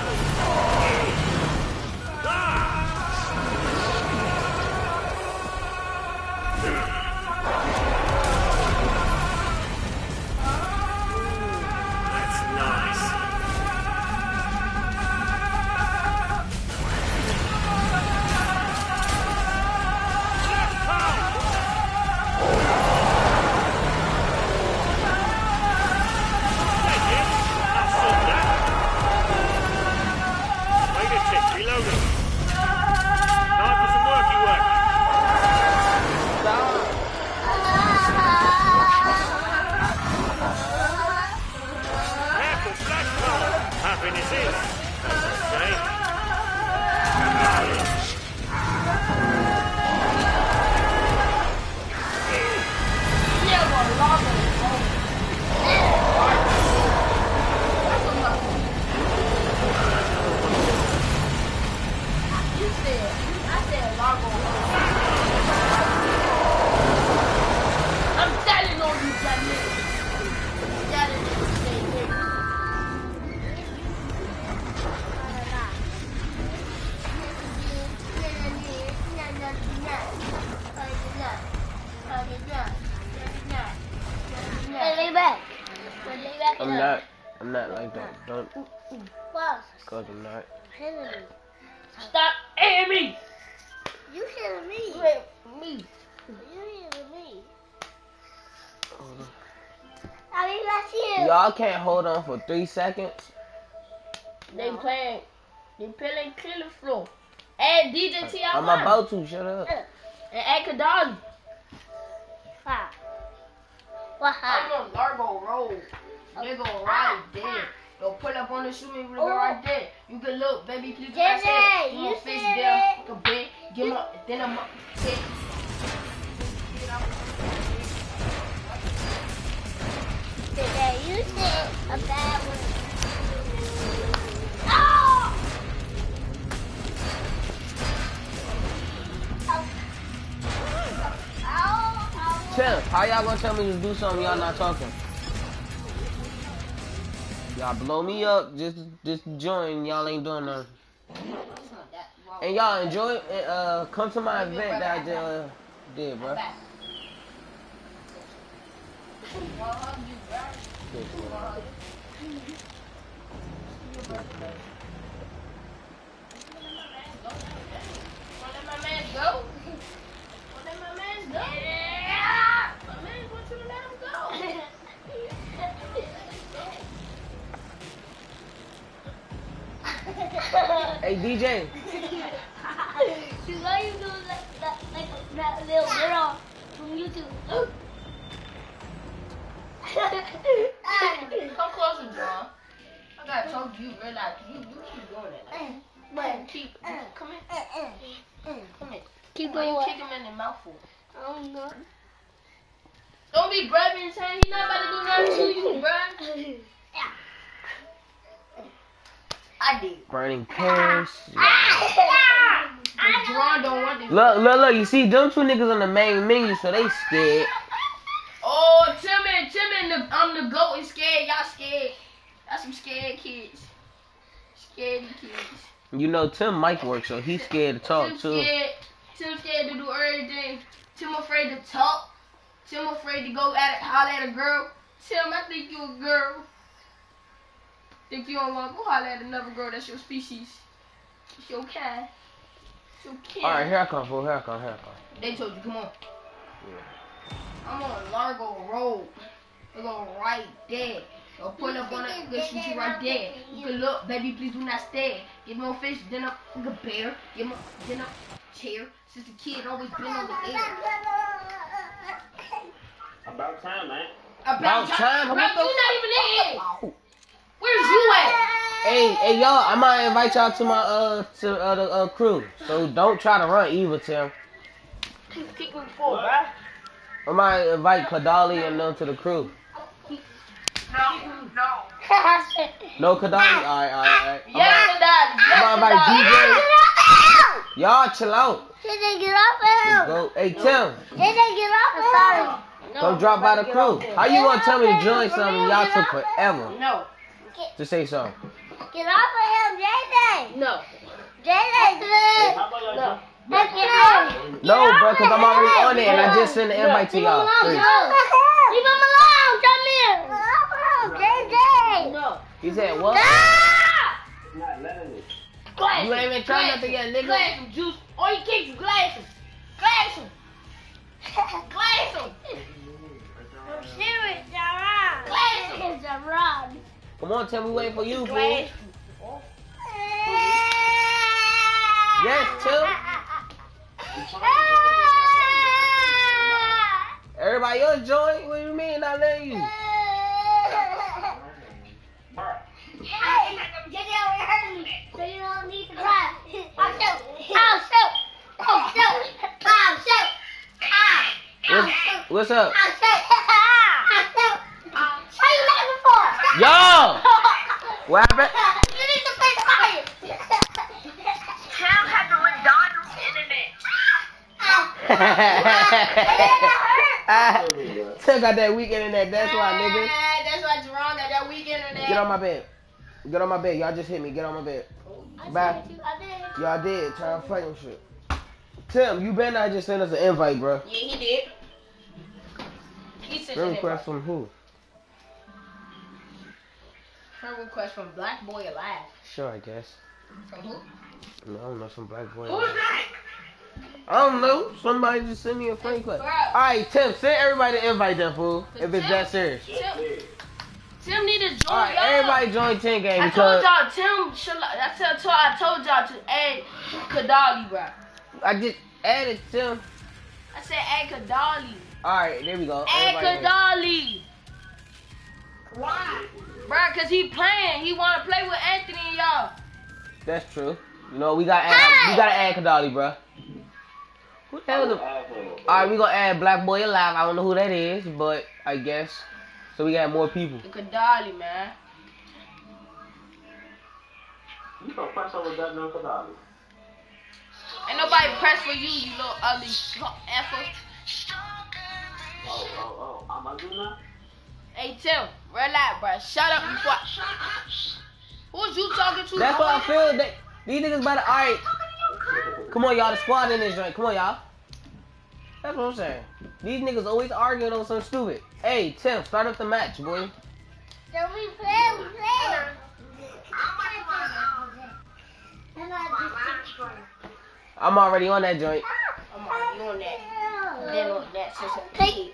I'm not like that. Don't. What? Cause I'm not. Hitting me. Stop hitting me. You hitting me. You hitting me. You hitting me. I mean, that's you. Y'all can't hold on for 3 seconds. They playing Killer Flow. And DJ T.I. I'm about to. Shut up. And Kadali. What happened? I'm on Largo Road. They go right there. They'll pull up on the shooting, we go right there. You can look, baby, please. You face there, a bit, give him up, then I'm up. You said a bad one. Oh! Tim, how y'all gonna tell me to do something y'all not talking? Y'all blow me up, just join, y'all ain't doing nothing. And y'all enjoy it, come to my event that I just did, bro. Let my man go. Let my man go. Yeah. My man wants you to let him go. Hey DJ. Why you doing like that little girl from YouTube? Come closer, John. I gotta talk to you, realize you keep doing that. But keep come in. Come in. Keep going. You kick him in the mouth for? I don't know. Don't be bragging and saying he's not about to do nothing to you, bruh. I did. Burning Paris. John don't want this. Look, you see them two niggas on the main menu, so they scared. Oh, Tim and I'm the goat is scared. Y'all scared. Y'all some scared kids. Scaredy kids. You know Tim mic works, so he's scared to talk too. Tim scared to do everything. Tim afraid to talk. Tim afraid to go holler at a girl. Tim, I think you a girl. Think you don't want to go holler at another girl that's your species. It's your kind. It's your kind. Alright, here I come, fool. Here I come. They told you, come on. Yeah. I'm on Largo Road. They go right there. They'll pull up on it, they'll shoot you right there. You can look, baby, please do not stare. Give me a fish, then up a bear. Give me then a chair. Since the kid always been on the air. About time, man. About time? Bro, you not even in here. Where's you at? Hey, y'all, I might invite y'all to my the crew. So don't try to run either, Tim. Kick me forward, bruh. I might invite Kadali and them to the crew. No. No Kadali? Alright. Yeah, Kadali. I'm gonna invite DJ. Y'all chill out. Did get off of him? Go. Hey, Tim. Did get off of him? Come drop by the crew. How you gonna tell me to join something y'all took forever? No. To say something. Get off of him, JJ. No. JJ. No. No, bro, because I'm already on there and I just sent the invite to y'all. Leave him alone. Come here. JJ. No. He said what? Not letting it. Glass You ain't even trying nothing yet, nigga. Glass him, juice. All you kicks is glasses. Glass him. Glass him. I'm serious, Jaron. Glass him. Jaron. Come on, Tim, we waiting for you, fool. Glass. Yes, Tim. Everybody else join? What do you mean not letting you? Hey, JJ already hurt me, so you don't need to cry. I'll shoot. What's up? I'll shoot. What you laughing for? Yo! What happened? You need to stay quiet. Tim had the McDonald's internet. Tim got that weak internet, that's why, nigga. That's why Jerome got that weak internet. Get on my bed. Get on my bed. Y'all just hit me. Get on my bed. Bye. Y'all did. Trying to fight and shit. Tim, you better not just send us an invite, bro. Yeah, he did. He sent an Request invite. from who? Friend request from Black Boy Alive. Sure, I guess. From who? No, I don't know, some black boy. Who's that? I don't know. Somebody just send me a friend request. Bruh. Alright, Tim, send everybody an invite then, fool. If it's that serious. Tim need to join Alright, y'all. everybody join 10 game I because told y'all, Tim, I told y'all to add Kadali, bro. I just added Tim. I said add Kadali. Alright, there we go. Add Everybody Kadali. Why? Bruh, cause he playing. He wanna play with Anthony and y'all. That's true. You know, we gotta add Kadali, bro. Who the hell is it? Alright, we gonna add Black Boy Alive. I don't know who that is, but I guess. So we got more people. The Kadali, man. You gonna press over that no Kadali? Ain't nobody press for you, you little ugly effer. Oh, I'm gonna do that? Hey, Tim, relax, bro. Shut up before Who's you talking to? That's what I feel. These niggas better. Alright. Come on, y'all. The squad in this joint. Come on, y'all. That's what I'm saying. These niggas always arguing on something stupid. Hey, Tim, start up the match, boy. Don't we play? I'm already on that joint. I'm already on that. Been on that since a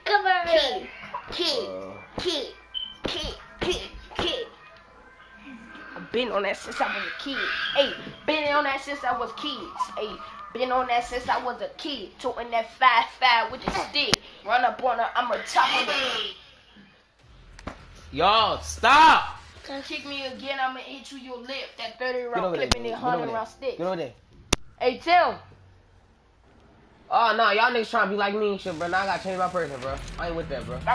kid. I've been on that since I was a kid. Hey, been on that since I was kids. Hey, been on that since I was a kid. Toting that 5-5 with the stick. Run up on her, I'm a top of the. Y'all, stop! Kick me again, I'ma hit you your lip. That 30 Get round over clip there. in that Get over 100 there. round stick. Get over there. Hey, Tim. Oh, no, y'all niggas trying to be like me and shit, bro. Now I gotta change my person, bro. I ain't with that, bro.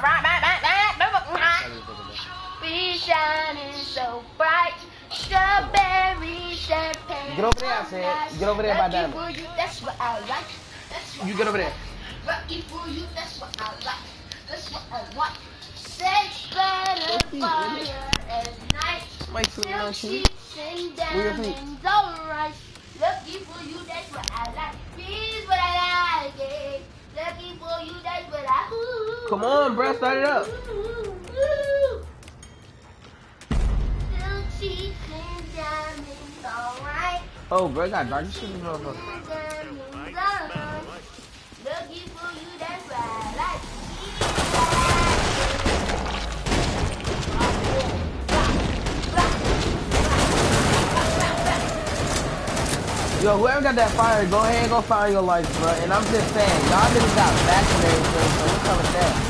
Be shining so bright. Strawberry champagne. Get over there, I said. Get over there by that. That's what I like. That's what You get over there. Rocky for you, that's what I like. That's what I want. Sex better fire at night. My foot Silk on you. sheets and diamonds, alright. Lucky for you, that's what I like. Here's what I like. Yeah. Lucky for you, that's what I. Ooh. Come on, bro, start it up. Silk sheets and diamonds, alright. Oh, bro, I got dark shit in this motherfucker. Lucky for you, that's what I like. Yo, whoever got that fire, go ahead and go find your life, bro. And I'm just saying, y'all niggas got vaccinated, so what's up with that?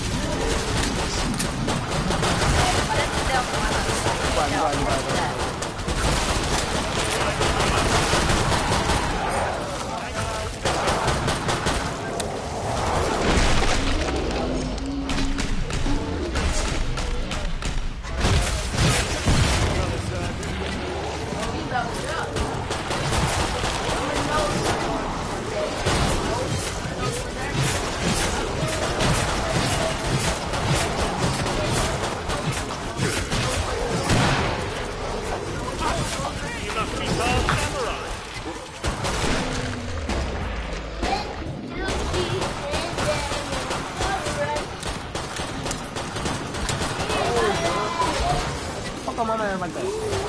Fuck my man like that.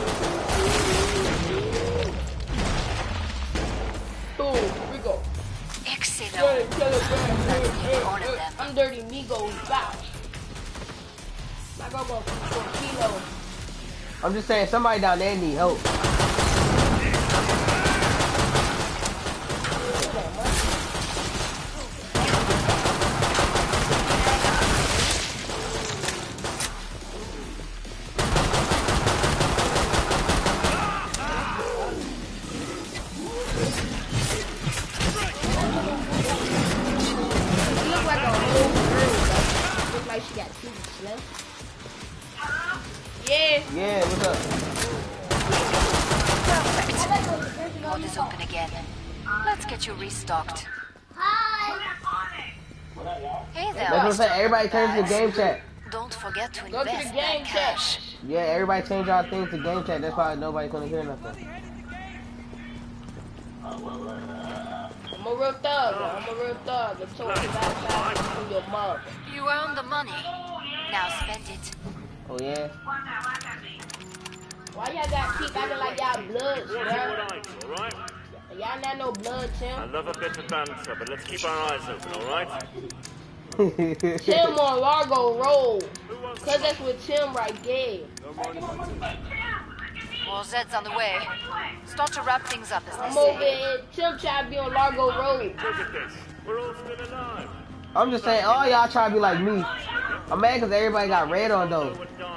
Boom, we go. Excellent. All of them. I'm Dirty Migos back. I go 4 kilos. I'm just saying, somebody down there need help. She look like a whole girl. Look like she got teeth left. Yeah. Yeah, what's up? Perfect. Mod is open again. Let's get you restocked. Hey there. That's what I'm saying. Everybody change the game chat. Don't forget to Go to the invest game that chat. cash. Yeah, everybody change our things to game chat. That's why nobody's gonna hear nothing. I'm a real thug. I'm a real thug. Let's talk about from your mom. You earned the money. Now spend it. Oh yeah. Why y'all got kicked out of like y'all bloods, Watching bro? what I do, alright? Y'all not no blood, I Tim. love a bit of banter, but let's keep our eyes open, alright? Tim on Largo Road. Cause that's with Tim right there. More Zeds on the way. Start to wrap things up, as they I'm over say. here. Tim try to be on Largo Road. Look at this. We're all still alive. I'm just saying, all y'all try to be like me. I'm mad because everybody got red on though.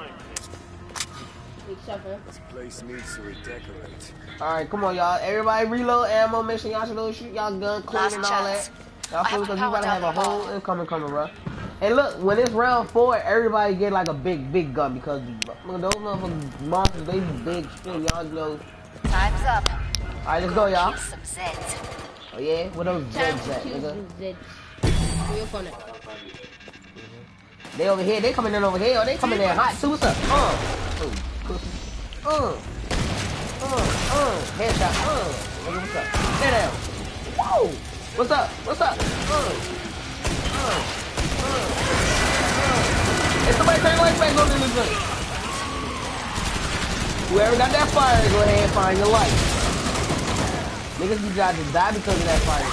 Except for him. This place needs to redecorate. Alright, come on y'all. Everybody reload ammo, make sure y'all should shoot y'all gun clean Last and all chance. that. Y'all feel because you gotta have a power whole down the incoming coming, bro. And look, when it's round 4, everybody get like a big gun because those motherfucking monsters, they be big shit, y'all know. Time's up. Alright, let's go, y'all. Kill some Zeds. Oh yeah? Where those Time Zeds to at, kill nigga? some Zeds. Real funny. They over here, they coming in over here, they coming in hot too, what's up? Headshot, nigga, what's up? Lay down. Whoa! What's up? What's up? Hey, somebody turn your lights back on in this thing. Whoever got that fire, go ahead and find your light. Niggas be got to die because of that fire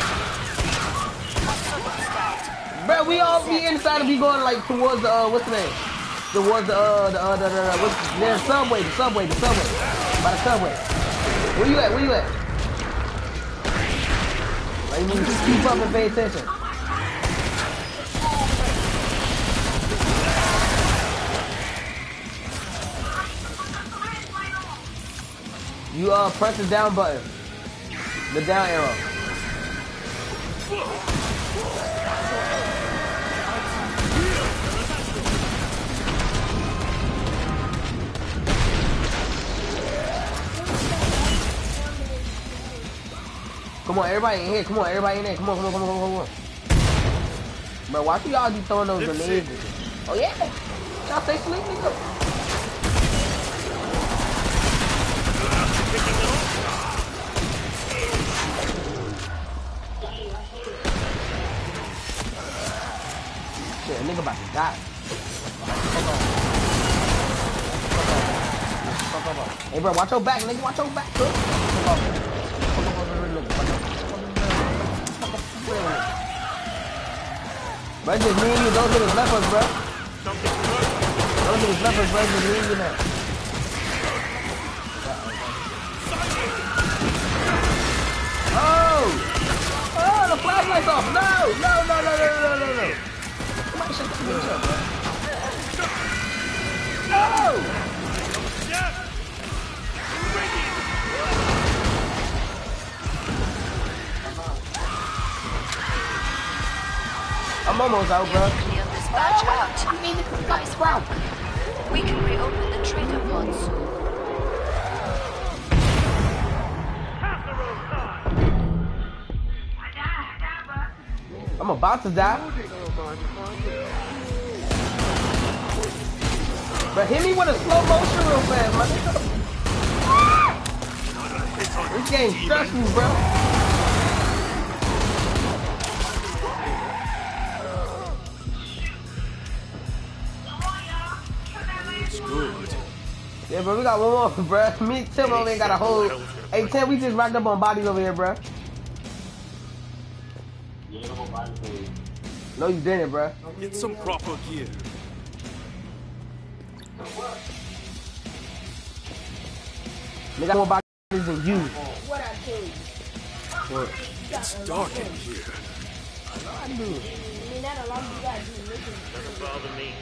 shit, bro. Bro, we all be inside and be going like towards the what's the name? Towards the what's the subway. By the subway. Where you at? Like, you need to just keep up and pay attention. You press the down button. The down arrow. Come on, everybody in here. Come on, everybody in there. Come on. Bro, why do y'all be throwing those grenades? Oh yeah. Y'all stay asleep, nigga. Shit, a nigga about to die. Fuck off. Hey bro, watch your back, nigga. Watch your back, bro. Bro, it's just me and you. Those niggas left us, bro. Those niggas left us, bro. It's just me and you now. Oh, the flashlight's off. No. Somebody shut this bitch up, bro. Oh! I'm almost out, bro. Clear this batch out. Nice work. We can reopen the trader pod soon. I'm about to die. But hit me with a slow motion real fast, man. This game's stressful, bro. Yeah, bro, we got one more, bro. Me and Tim over here got a whole... Hey, Tim, we just racked up on bodies over here, bro. No, you didn't, bro. Get some proper gear. They got more bodies than you. What I tell you? What? It's dark in here. I mean, that allows you guys to listen. Doesn't bother me.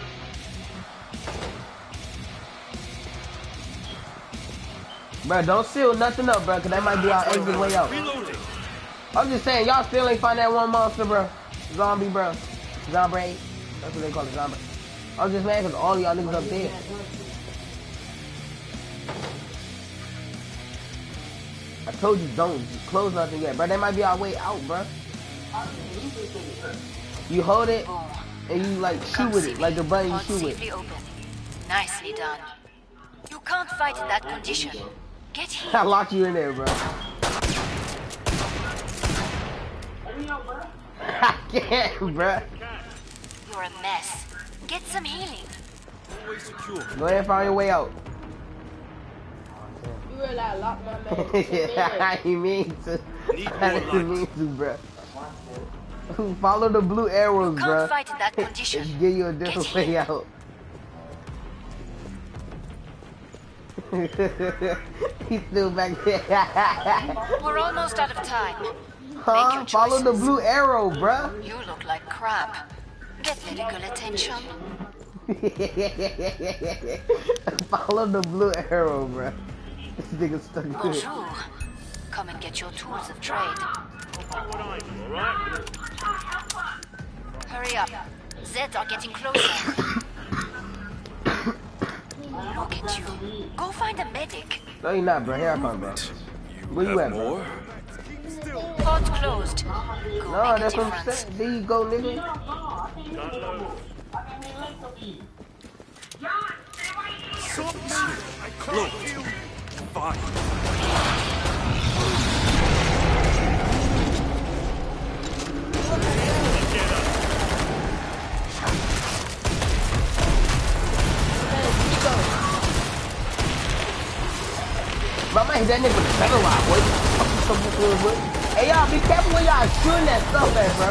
Bro, don't seal nothing up, bro, because that might be our exit way out. I'm just saying, y'all still ain't find that one monster, bro. Zombie, bro. Zombie. That's what they call it, zombie. I'm just mad because all of y'all niggas up there. I told you don't close nothing yet, bro. That might be our way out, bro. You hold it and you like shoot with it, like the button you shoot with. Nicely done. You can't fight in that condition. Get here. I locked you in there, bro. I can't, bro. You're a mess. Get some healing. Always secure. Go ahead and find your way out. You realize I locked my man. I didn't mean to. I didn't mean to, bro. Follow the blue arrows, You bro. can't fight in that condition. It'll give you a different way out. He's still back there. We're almost out of time. Huh? Follow the blue arrow, bruh. You look like crap. Get medical attention. Follow the blue arrow, bruh. This nigga stuck in it. Bonjour. Come and get your tools of trade. Hurry up. Zeds are getting closer. Look at you. Go find a medic. No, you're not, bro. Here I come, bro. Where you at, bro? Port's closed. Go No, make that's a what I'm difference. saying. There you go, nigga. Look. Fine. Mama hit that nigga with a feather rod, boy. Hey, y'all, be careful when y'all shooting that stuff at, bro.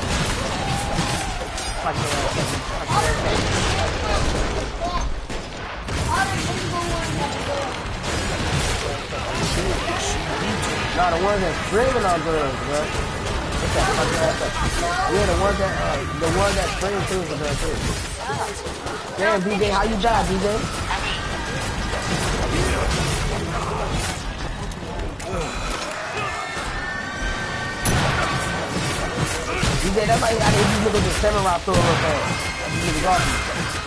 Nah, the ones that's screaming on girls, bro. What's that fucking ass up? Yeah, the one that screams too is a girl too. Damn, DJ, how you die, DJ? DJ, that's why you gotta hit these niggas with 7 round throw real fast. These niggas awesome.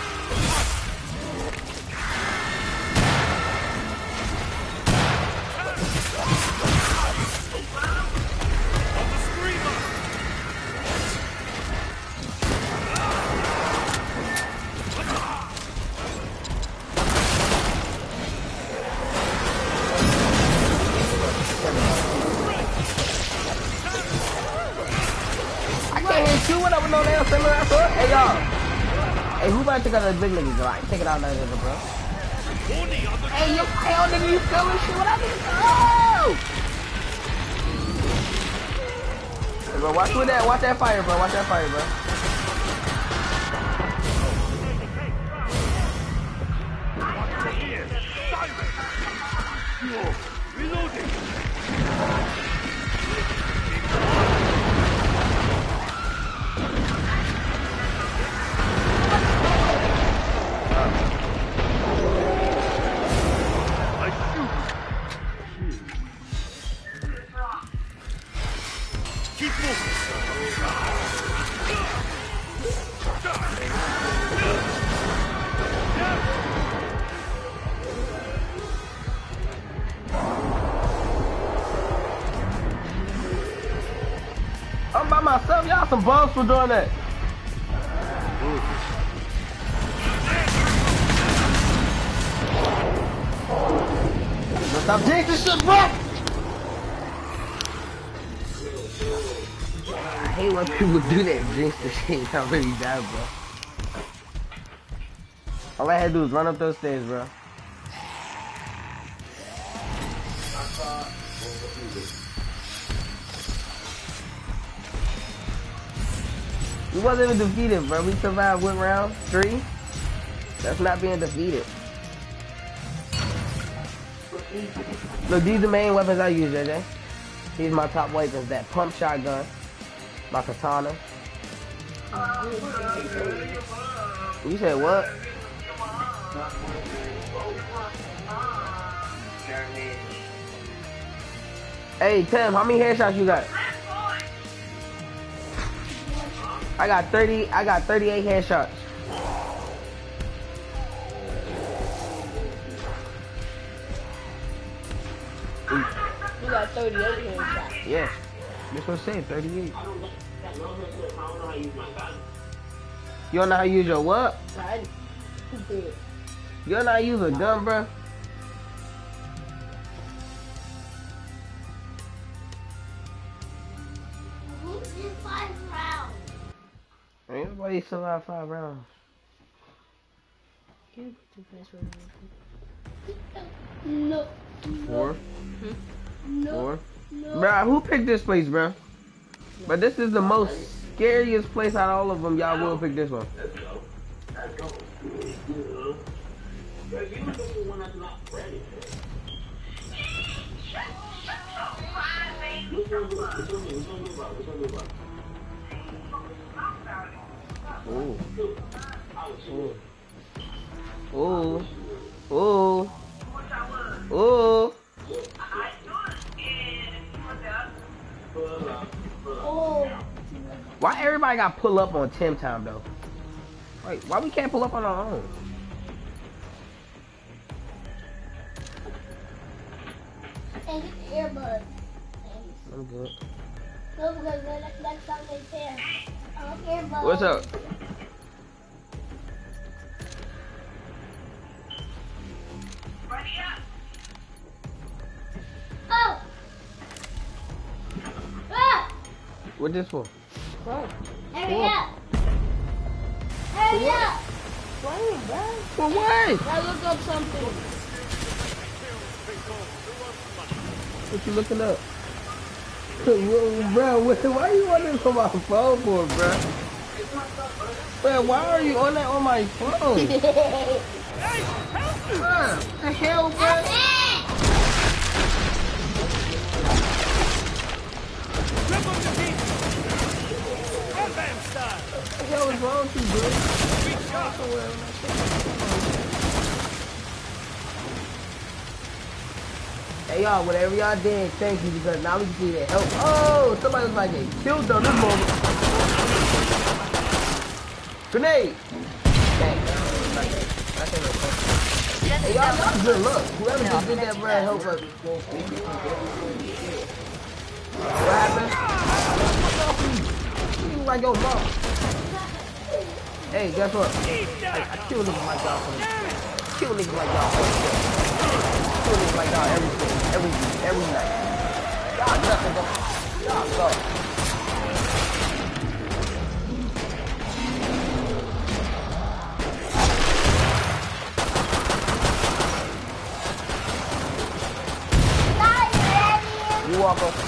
Hey y'all. Hey, who about to go to the big niggas, bro? I ain't taking out that nigga, bro. Hey, yo, hell nigga, you feeling shit? What I need to go? Hey, bro, watch with that. Watch that fire, bro. Watch that fire, bro. Reloading. I'm by myself. Y'all some bums for doing that. Stop jinxing shit, bro. I hate when people do that jinx the shit. I'm really down, bro. All I had to do was run up those stairs, bro. We wasn't even defeated, bro. We survived what round? 3? That's not being defeated. Look, these are the main weapons I use, JJ. These are my top weapons. That pump shotgun, my katana. You said what? Hey, Tim, how many headshots you got? I got 38 headshots. You got 38 headshots. Yeah. That's what I said, 38. You don't know how to use your what? You don't know how to use a gun, bro? Ain't nobody survived 5 rounds. Can you put your password in? No. 4. No. 4. No. Bruh, who picked this place, bruh? But this is the most scariest place out of all of them. Y'all will pick this one. Let's go. Let's go. Bro, you the one that's not ready. Ooh. Ooh. Ooh. Ooh. Oh. Why everybody got pull up on Tim time though? Wait, why we can't pull up on our own? And get the earbuds. I'm good. No, because that's not my pair. Earbuds. What's up? Ready up. Oh. Ah. What this for? Hurry up. Hurry up. For what? I look up something. What you looking up? Bro, why you on this on my phone for, bro? Bro, why are you on that on my phone? Hey, help me! The hell, bro? Rip up the beat! Bam Bam style! What the hell is wrong with you, bro? Beat shot! Hey y'all, whatever y'all did, thank you, because now we can see that help. Oh, somebody was like, they killed them this moment. Grenade! Dang, hey y'all, that's good luck. Whoever just did that, bro, help us. What happened? You look like your mom. Hey, guess what? I kill niggas like y'all for this. Kill niggas like y'all for this. Kill niggas like y'all every night. Y'all nothing but y'all suck. You walk up.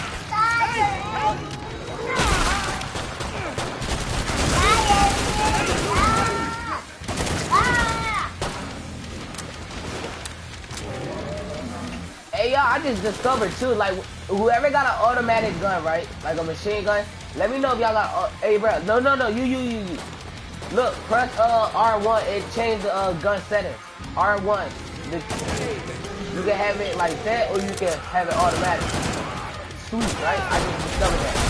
Hey y'all, I just discovered too, like whoever got an automatic gun, right? Like a machine gun, let me know if y'all got, hey bro, no, you. Look, press R1, it changed the gun settings. R1, you can have it like that, or you can have it automatic. Sweet, right? I just discovered that.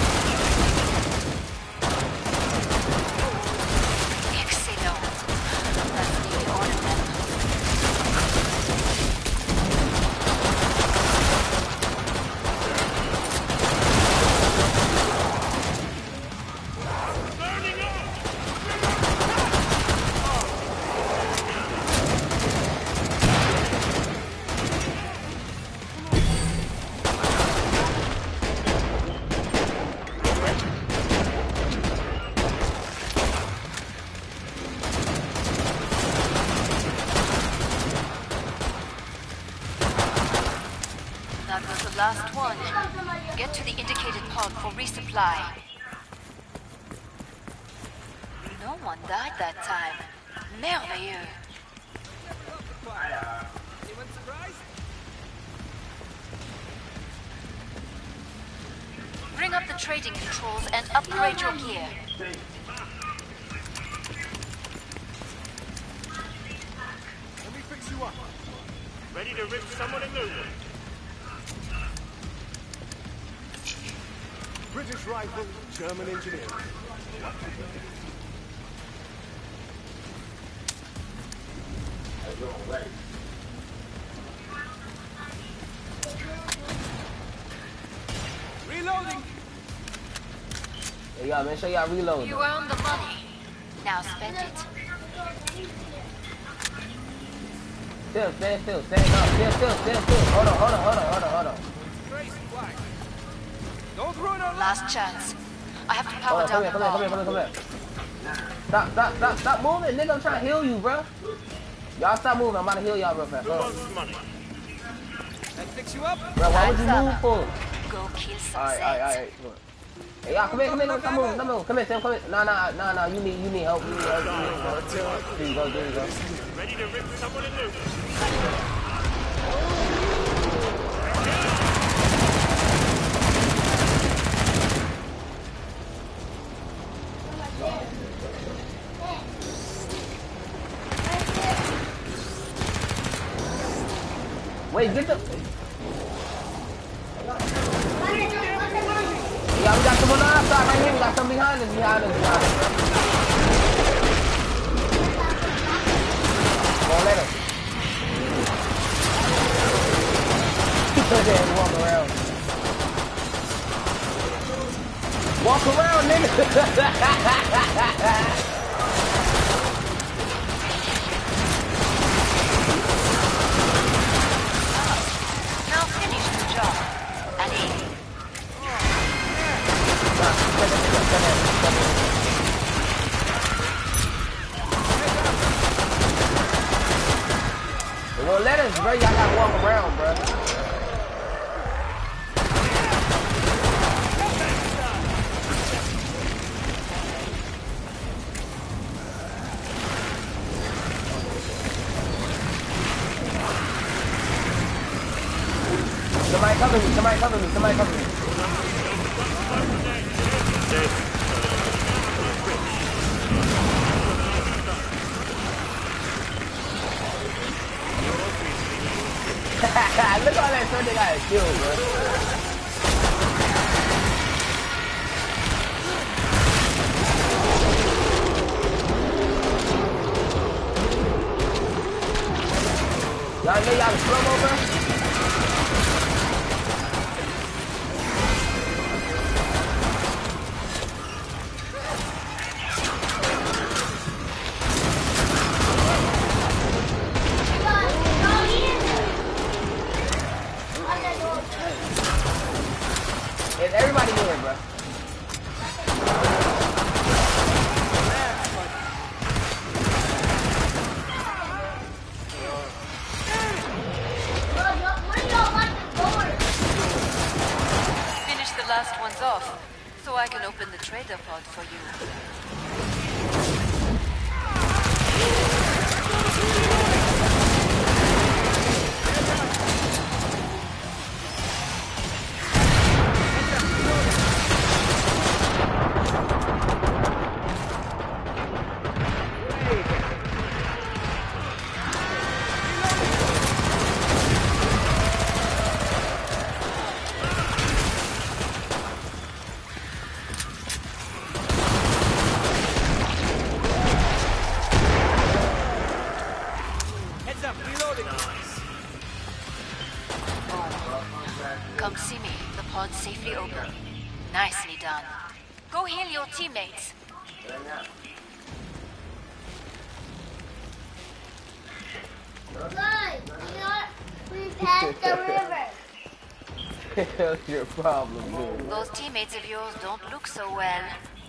That was the last one. Get to the indicated pod for resupply. No one died that time. Merveilleux. Anyone surprised? Bring up the trading controls and upgrade your gear. Let me fix you up. Ready to rip someone a new one. British rifle, German engineering. Reloading. Hey y'all, make sure y'all reload. You earned the money. Now spend it. Stand still, stand up, stand still. Hold on. Crazy black. Don't ruin our Last chance. I have to power down the Come bomb. here. Stop moving, nigga. I'm trying to heal you, bro. Y'all stop moving. I'm about to heal y'all real fast. Who wants money? That fix you up? Bro, why would you move for? Go kill some Alright. Hey, y'all, come here. Stop moving. Come here, Tim. Come here. Nah. You need help. There you go. Ready to rip someone in loose. Wait, get the... Yeah, we got someone on our side right here. We got some behind us. Come on, let him. Walk around, nigga. Now finish the job. Allez. They won't let us, bro. Y'all gotta walk around, bro. Somebody cover me. Look at all that stuff they got killed, bro. Y'all know y'all slow-mo, bro? Is everybody here, bro? Finish the last ones off, so I can open the trader pod for you. Come see me. The pod's safely open. Nicely done. Go heal your teammates. We passed the river. What's your problem, dude? Those teammates of yours don't look so well.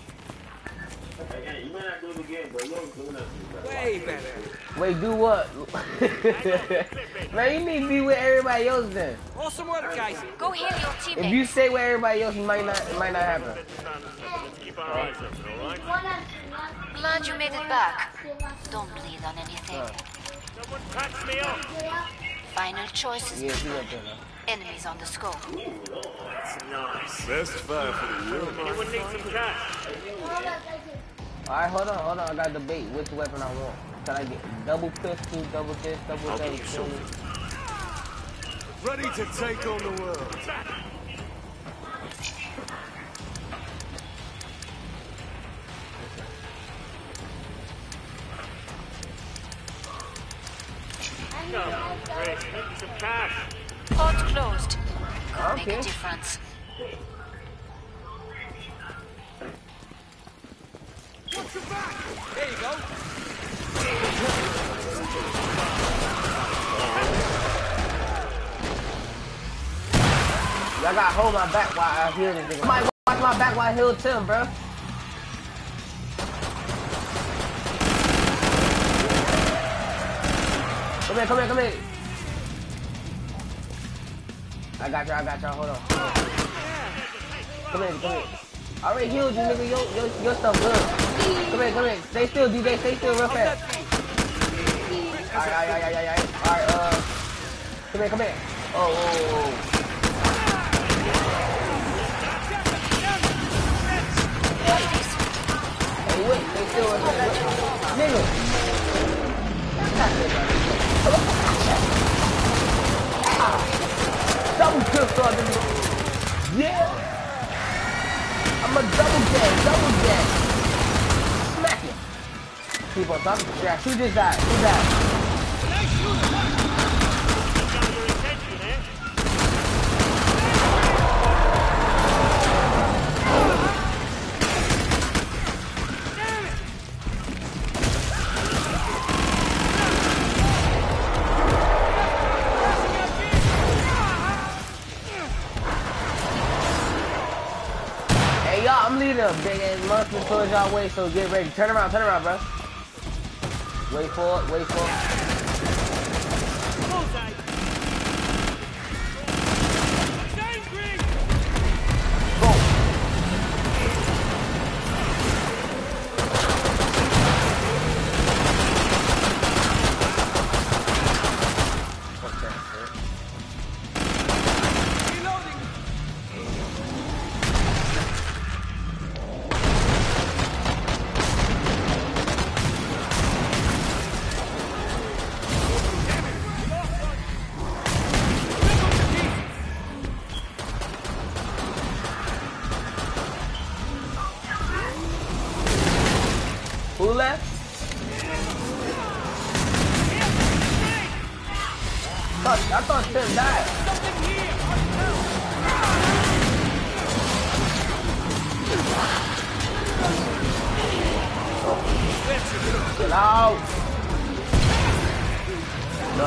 You might not do it again, but you're doing that. Way better. Wait, do what? Man, you need to be with everybody else then. Awesome work, guys. Go heal your teammates. If you stay with everybody else, it might not happen. Keep our eyes open, all right? Glad you made it back. Don't bleed on anything. Someone patch me up. Final choices. Yeah, he up there now. Enemies on the scope. That's nice. Best fire for the year. Anyone need some cash? Alright, hold on. I got to debate which weapon I want. Can I get double pistol, double this, double I'll that? get you something. Ready to take on the world. Come, Grace, make me some cash. Pod closed. Could Okay. make a difference. Watch your back. There you go. Y'all gotta hold my back while I heal this nigga. Somebody watch my back while I heal Tim, bro. Come here. I got you, hold on. Come here. I already healed you, nigga. Your stuff good. Come here. Stay still, DJ. Stay still real fast. Alright, come here. Oh. Hey, wait, stay still real fast. Nigga. Double kill start, nigga. Yeah. I'm a double dead. Smack it. Keep on talking. Yeah, she just died. Who died? I'm leading a big ass monster towards y'all way, so get ready. Turn around, bro. Wait for it. Go. Who left? I thought Tim died. Chill out. No.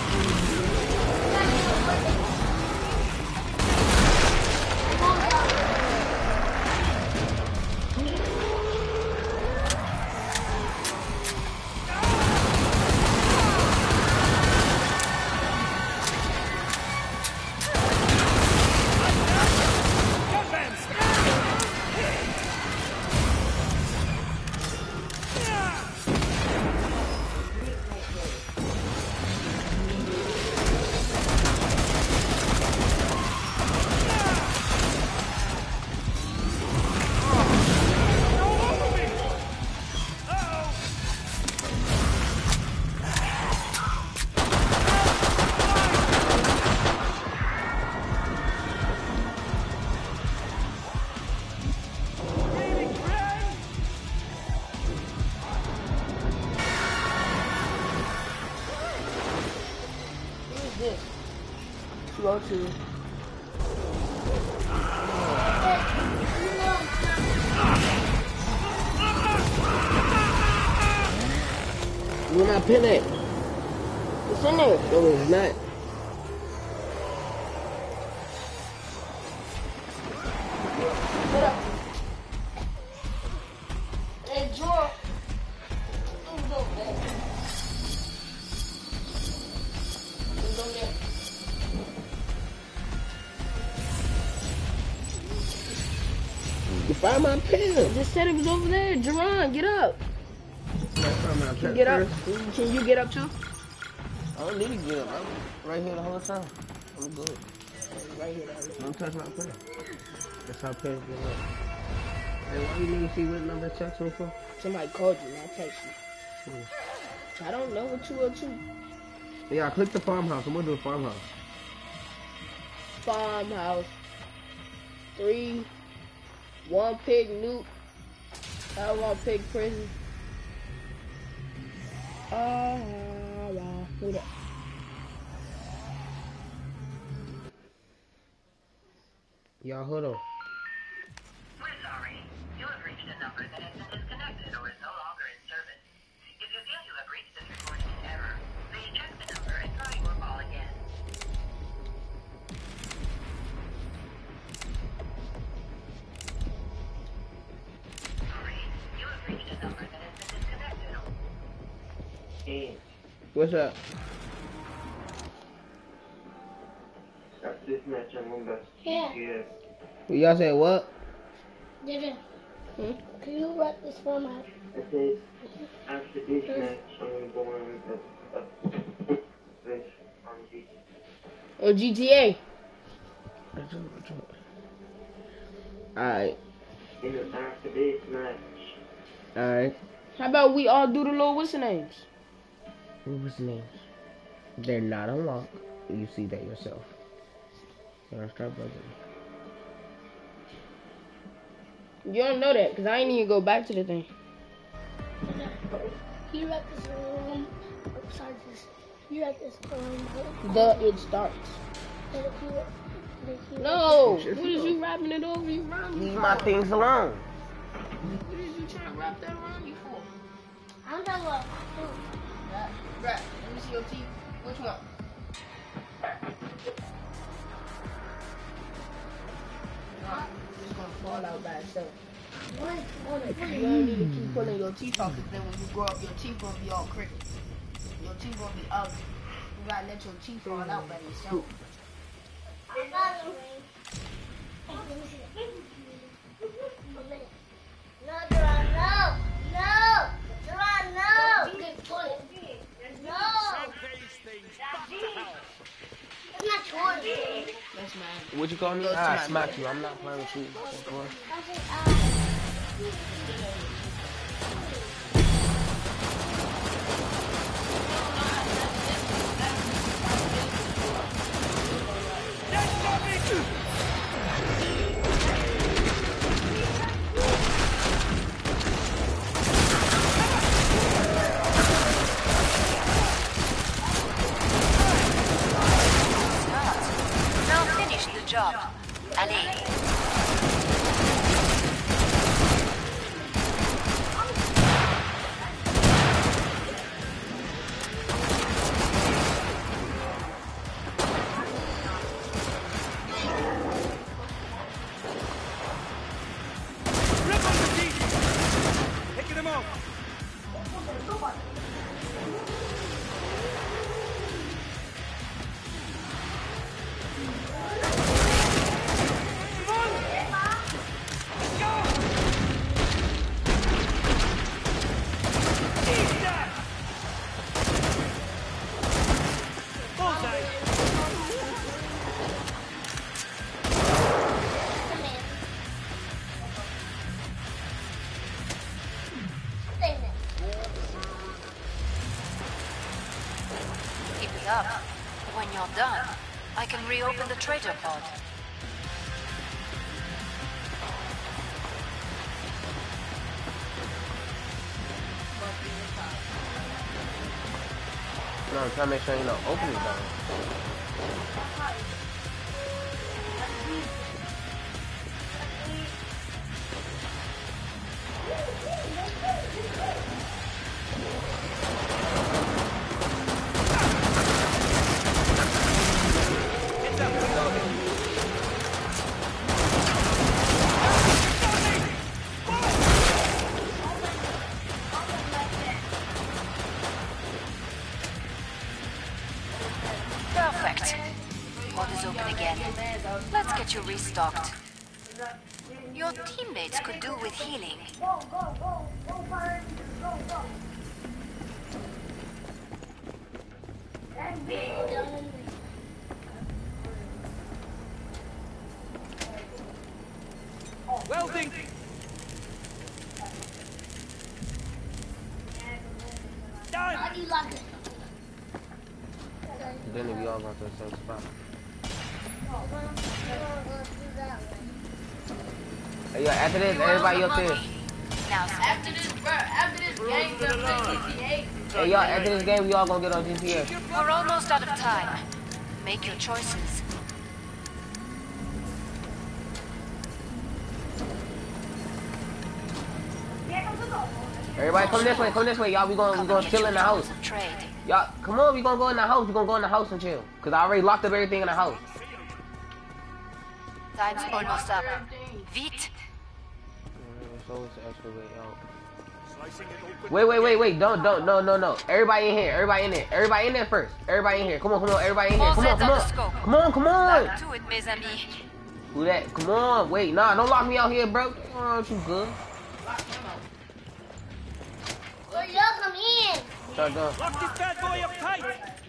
Go to. Where my pin at? It's in there. No, it's not. Get up. Hey, Joel. Find my pen. Just said it was over there. Jerron, get up. Can you get up? Can you get up too? I don't need to get up. I'm right here the whole time. I'm good. Right here. Don't touch my pen. That's how pens get up. Hey, why you need to see what number text me for? Somebody called you, not text you. I don't know what 202. Yeah, I clicked the farmhouse. I'm gonna do a farmhouse. Farmhouse. 3. 1 pig nuke. I 1 pig prison. Who that? Y'all, hold on. We're sorry. You have reached a number that has been disconnected or is no longer in service. If you feel you have reached this recording in error, please check the number and try your call again. Sorry. You have reached a number that has been disconnected. What's up? match I'm on best. Yeah. Y'all said what? Did can you write this format? It says, after this match, I'm gonna go on this on GTA. On GTA. Alright. After this match. Alright. How about we all do the little what's the names? What's the names? They're not unlocked. You see that yourself. Let's start buzzing. You don't know that, because I ain't even go back to the thing. You write this room. Besides this, you write this room. It starts. No! What is you wrapping it over? You around Leave my things alone. What is you trying to wrap that around you for? I'm talking about Bruh, let me see your teeth. Which one? It's gonna fall out by itself. You don't need to keep pulling your teeth off, because then when you grow up, your teeth gonna be all crooked. Your teeth gonna be ugly. You gotta let your teeth fall out by yourself. No, Duran, no! No! Duran, no! No! It's not yours. That's mine. What you call me? I smack you. I'm not playing with you. Now finish the job. Allez. Taking him off. Keep it up. When you're done, I can reopen the treasure pod. No, I'm trying to make sure you know open it though. Perfect. Pod is open again. Let's get you restocked. Your teammates could do with healing. Welding. Done. How do you lock it? Then we all go to the same spot. Hey, yo, after this, everybody up there. Now, After this game, we're playing GTA. Hey, y'all, after this game, we all gonna get on GTA. we're almost out of time. Make your choices. Everybody come this way, y'all. We gonna chill in the house. Trade. Y'all, come on, we gonna go in the house. We gonna go in the house and chill. Cause I already locked up everything in the house. Time's almost up. Vite. So it's the extra way out. Wait. Don't. No. Everybody in here. Everybody in there first. Everybody in here. Come on. Everybody in here. Come on. Back to it, mes amis. Who that? Come on. Wait, nah, don't lock me out here, bro. Oh, you good. Well, y'all come in. Start done. Lock this bad boy up tight.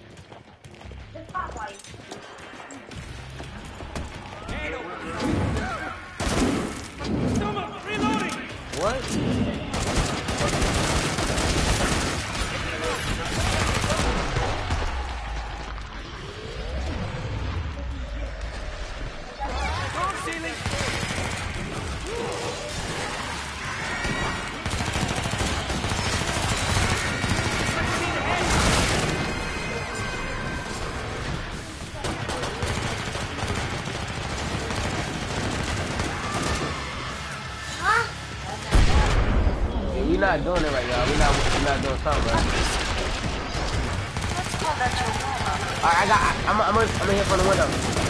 Stomach, reloading. What? We're not doing it right now. We're not doing something right. Let's call that your warm-up. Alright, I'm in here from the window.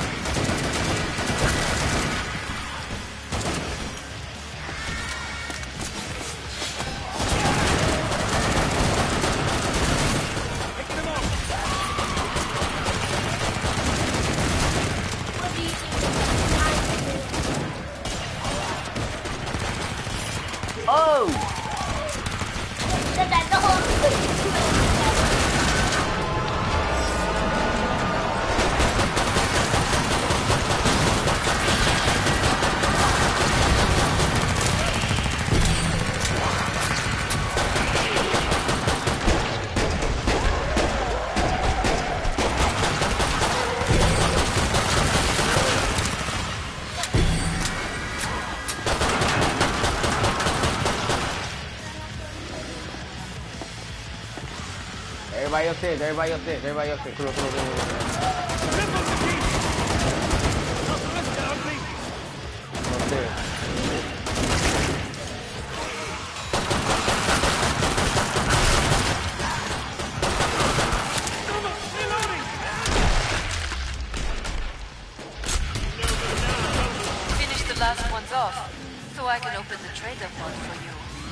Oh! Everybody upstairs. Come on. Upstairs. Finish the last ones off, so I can open the trader pod for you.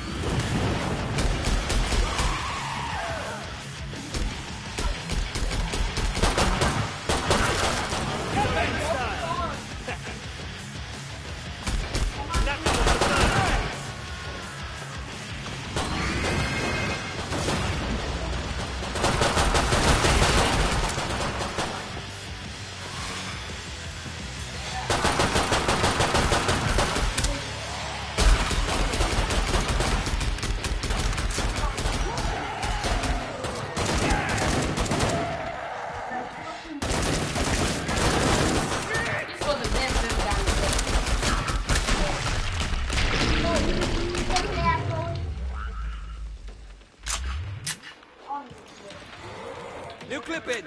New clip in.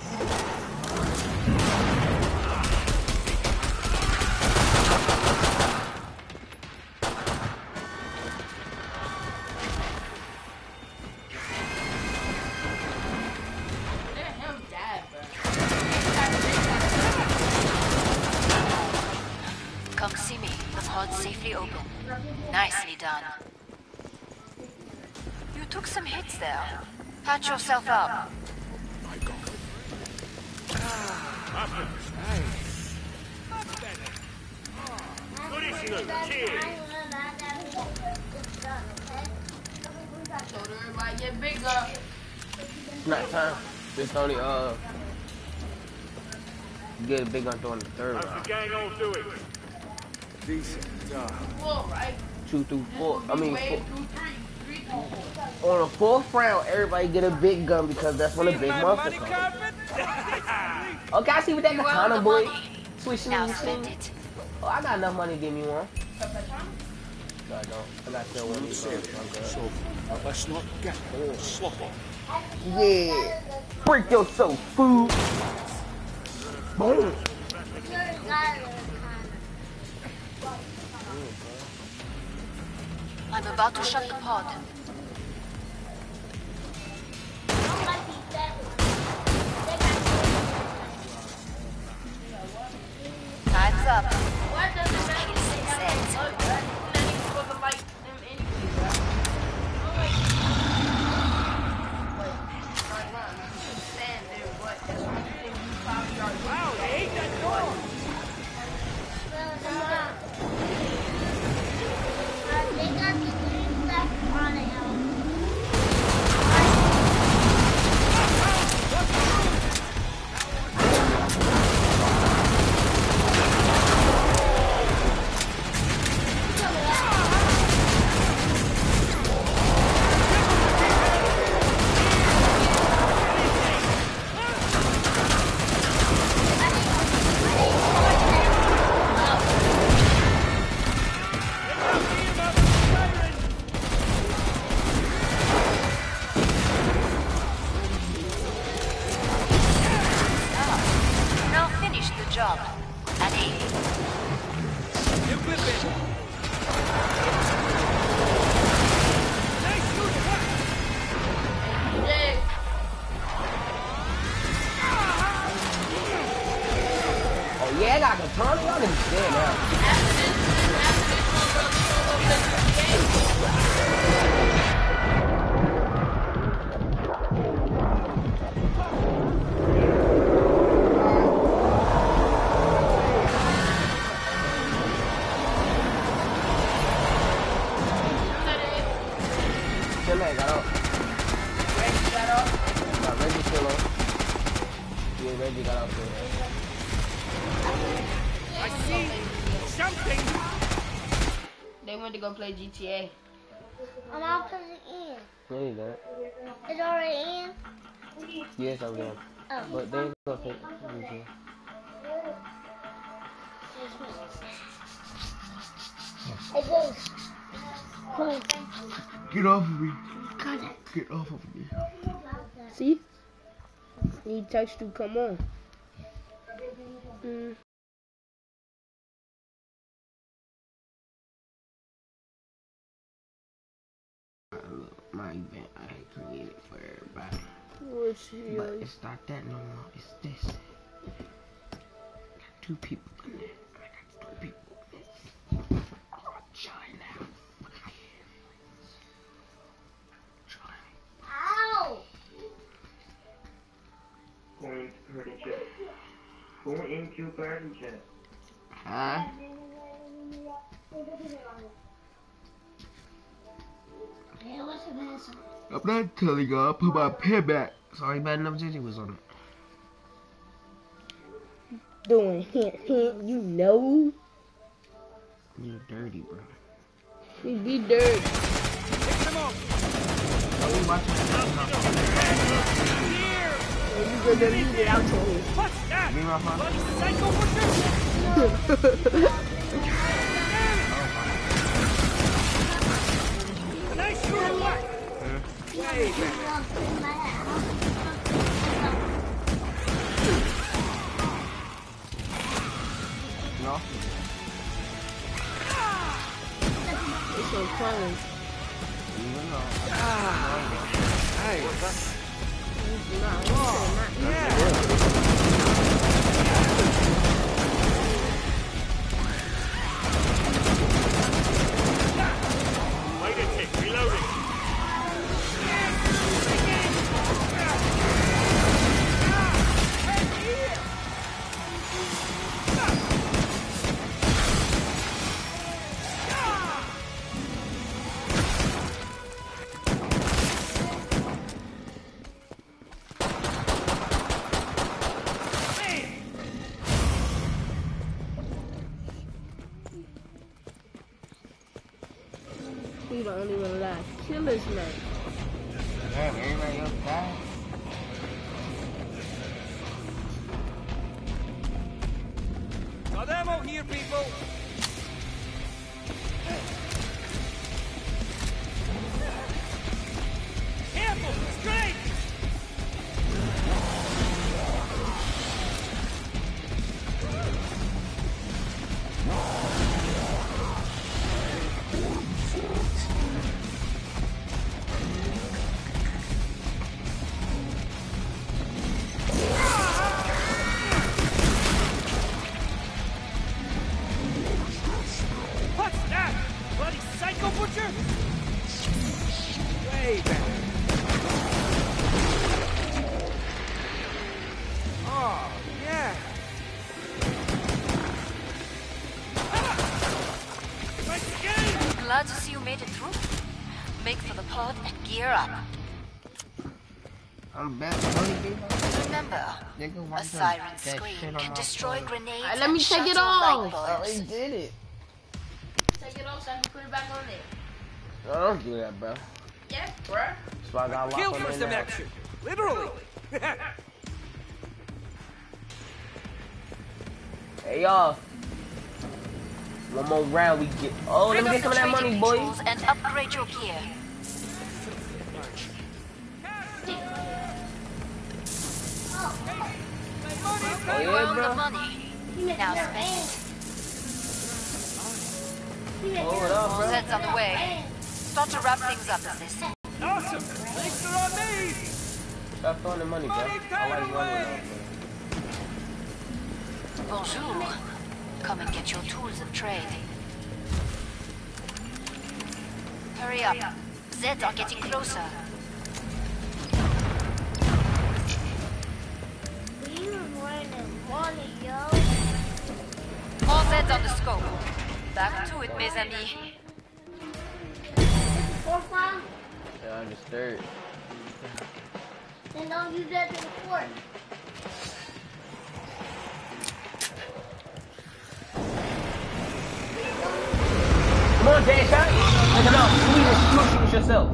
Come see me. The pod's safely open. Nicely done. You took some hits there. Patch yourself up. It's not time. It's only get a big gun on the third round. How's the gang all doing? Decent job. 2 through 4. I mean, 4. On the 4th round, everybody get a big gun because that's when the big monster comes. Okay, I see what that katana boy. Switch Now spend it. Oh, I got enough money to give me one. No, I don't. I got still one of these. So, let's not get all sloppy. Yeah. Break yourself, fool. Boom. I'm about to shut the pod. Time's up. Chile got off. Reggie got off. Nah, Reggie still on. Yeah, Reggie got off there. I see something. They went to go play GTA. I'm all putting it in. No, you don't. It's already in? Yes, I'm done. Oh. But they ain't gonna pick. It goes. Get off of me. Cut it. Get off of me. See? He text you, come on. My event I created for everybody. What's yours? But it's not that no more. It's this. Got 2 people in there. I got 2 people in there. Oh, join now. Join. Ow! Going into furniture. Going into furniture. Huh? Yeah, what's the answer? I'm not telling y'all. I put my pen back. Sorry, bad enough Gigi was on it. Doing hint, hint, you know. You dirty, bro. You be dirty. Pick them up. Are we watching that? Here. And you gonna leave it out to him. What's that? Give me my phone. Bloody psycho butcher. Can I shoot him back? Way back. No? It's so fun. Even though. Hey, wait a tick, reloading. He the only one alive. Kill this man. Damn, everybody else died. Got ammo here, people. Careful, straight. What's that? Bloody psycho butcher? Way back. Oh, yeah. Nice game! Glad to see you made it through. Make for the pod and gear up. I'm back. Remember, a siren scream can destroy grenades Alright, let me and take it shuttle off. light I bulbs. already did it. Take it off so I can put it back on there. No, don't do that, bro. Yeah, bruh. That's why I got Kill locked for in some now. action. Literally. Hey, y'all. One more round we get. Oh, let me get some of that money, boy. And upgrade your gear. Oh, You yeah, own the bro. money. Now spend it. Hold up, bro. Zed's on the way. Start to wrap things up in this. Awesome. Thanks are on me. Stop throwing the money, bro. I like money. Bonjour. Come and get your tools of trade. Hurry up. Zeds are getting closer. More Zeds on the scope. Back to it, mes amis. Fourth one? Yeah, I Third. Then don't use that to the fourth. Come on, dash out. Come on, shoot yourself.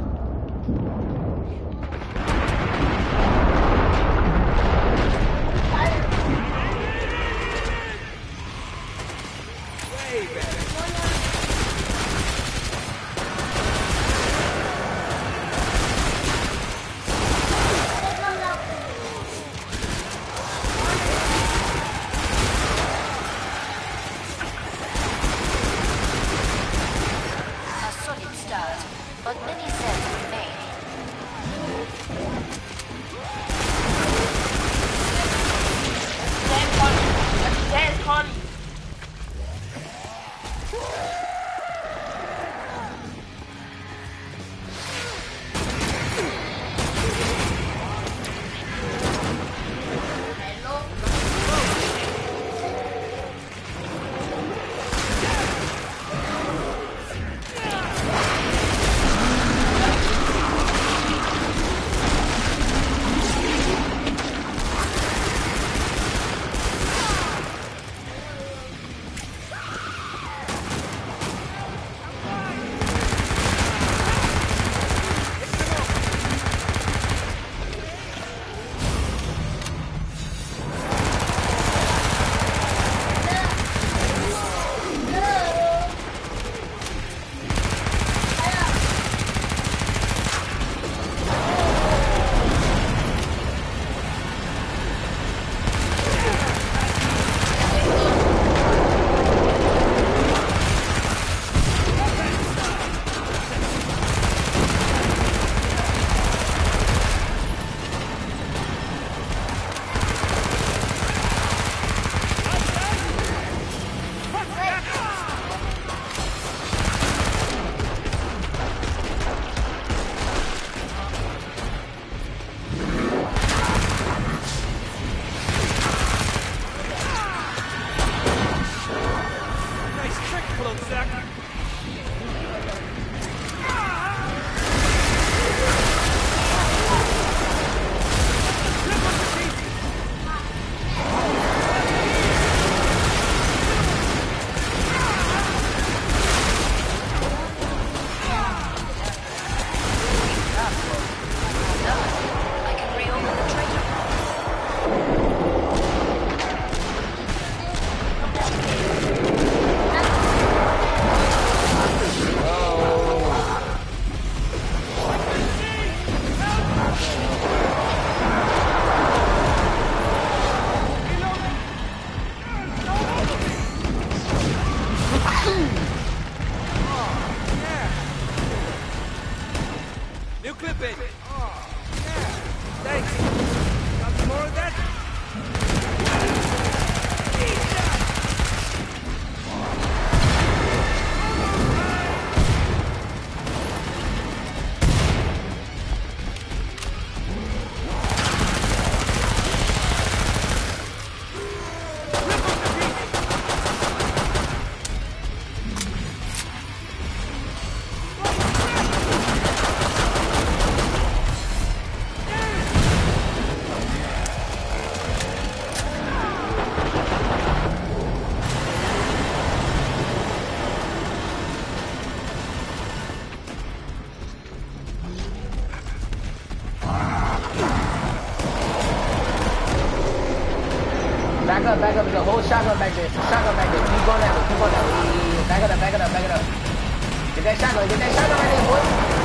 Back up, there's a whole shotgun back there. Shotgun back there. Keep going that way, keep going that way. Back it up, back it up, back it up. Get that shotgun right there, boy.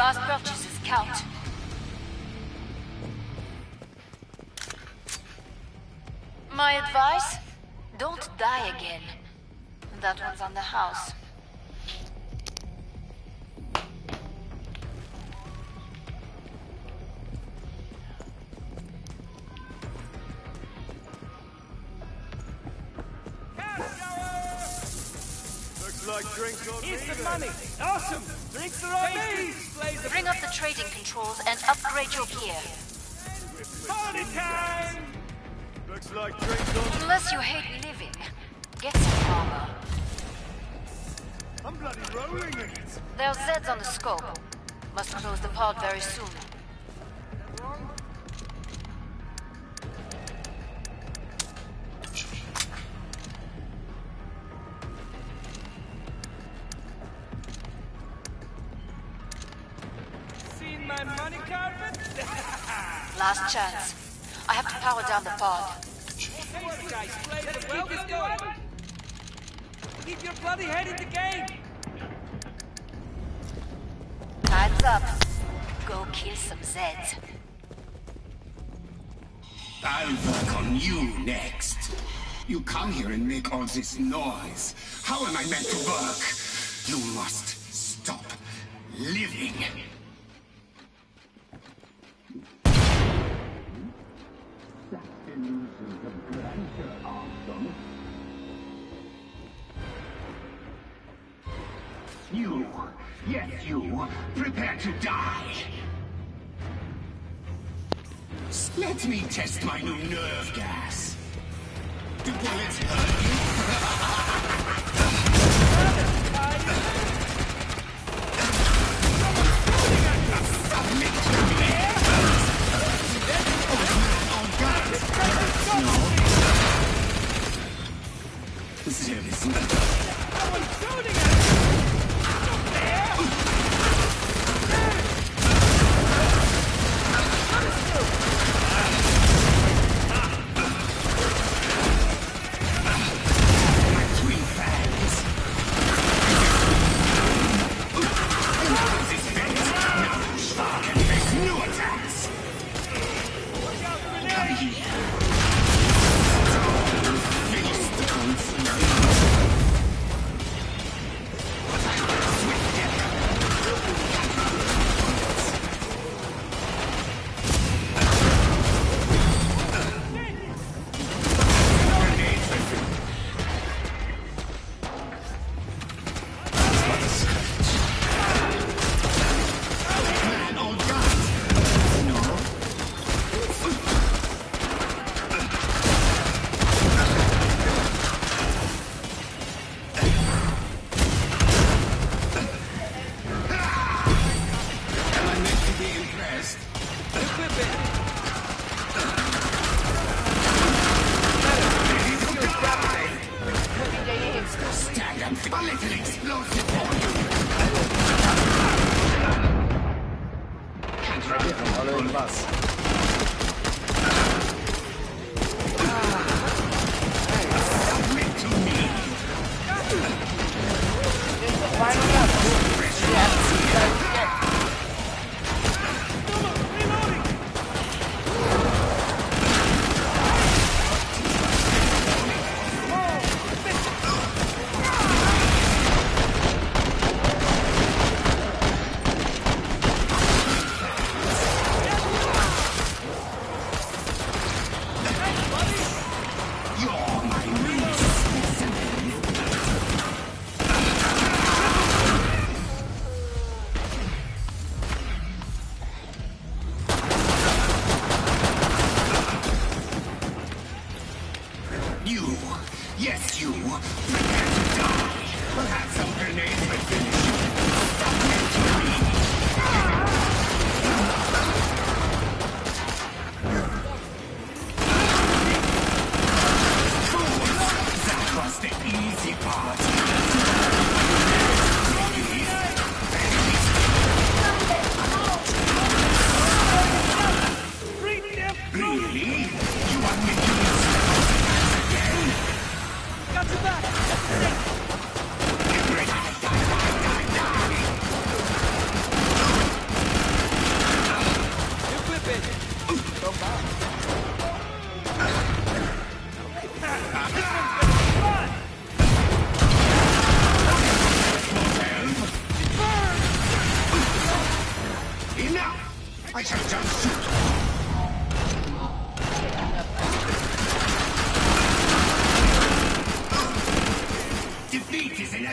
Last purchases count. My advice? Don't die again. That one's on the house. Looks like drinks on me. Here's some money. Awesome. Drinks are on me. Bring up the trading controls and upgrade your gear. Party time. Looks like drinks on me. Unless you hate living, get some armor. I'm bloody rolling it. There's Zeds on the scope. Must close the pod very soon. Seen my money carpet? Last chance. I have to power down the pod. Keep your bloody head in the game. Time's up. Go kill some Zeds. I'll work on you next. You come here and make all this noise. How am I meant to work? You must stop living. You, yes you, prepare to die. Let me test my new nerve gas. Do bullets hurt you? Submit to me. Seriously.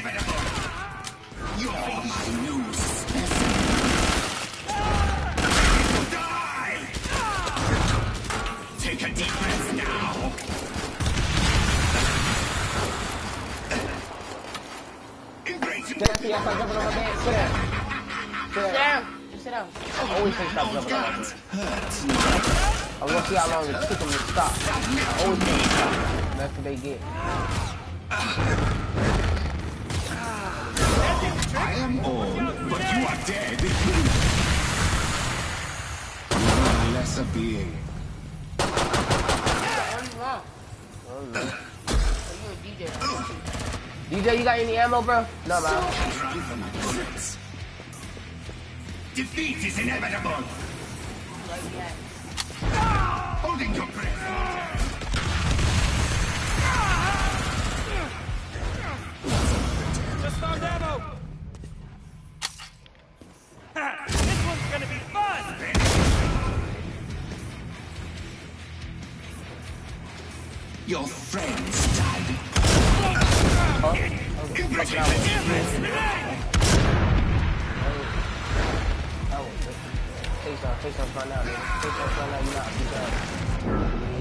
inevitable. You're my new specimen. Die! Take a deep breath now. Embrace it. Sit down. Just sit down. I always say stop jumping on my bed. I'm gonna see how long it took them to stop. I always say stop. That's what they get. I am old, but you are dead. You are a lesser being. DJ, you got any ammo, bro? No, man. Run from my bullets. Defeat is inevitable. Holding your breath. Just found ammo! This one's gonna be fun! Your friends died. Embrace it. Face on front now, man. Face on front now, you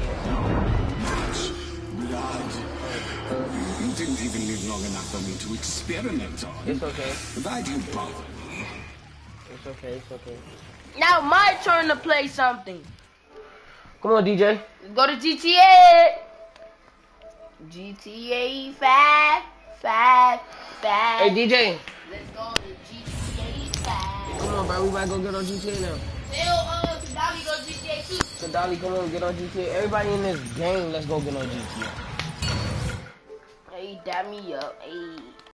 not. Blood. You didn't even live long enough for me to experiment on. It's okay. Why do you bother me? It's okay, it's okay. Now my turn to play something. Come on, DJ. Go to GTA. GTA 5. Hey, DJ. Let's go to GTA 5. Come on, bro. We might go get on GTA now. Tell Kadali go to GTA 2. Kadali, come on, get on GTA. Everybody in this game, let's go get on GTA. Hey, dab me up. Hey.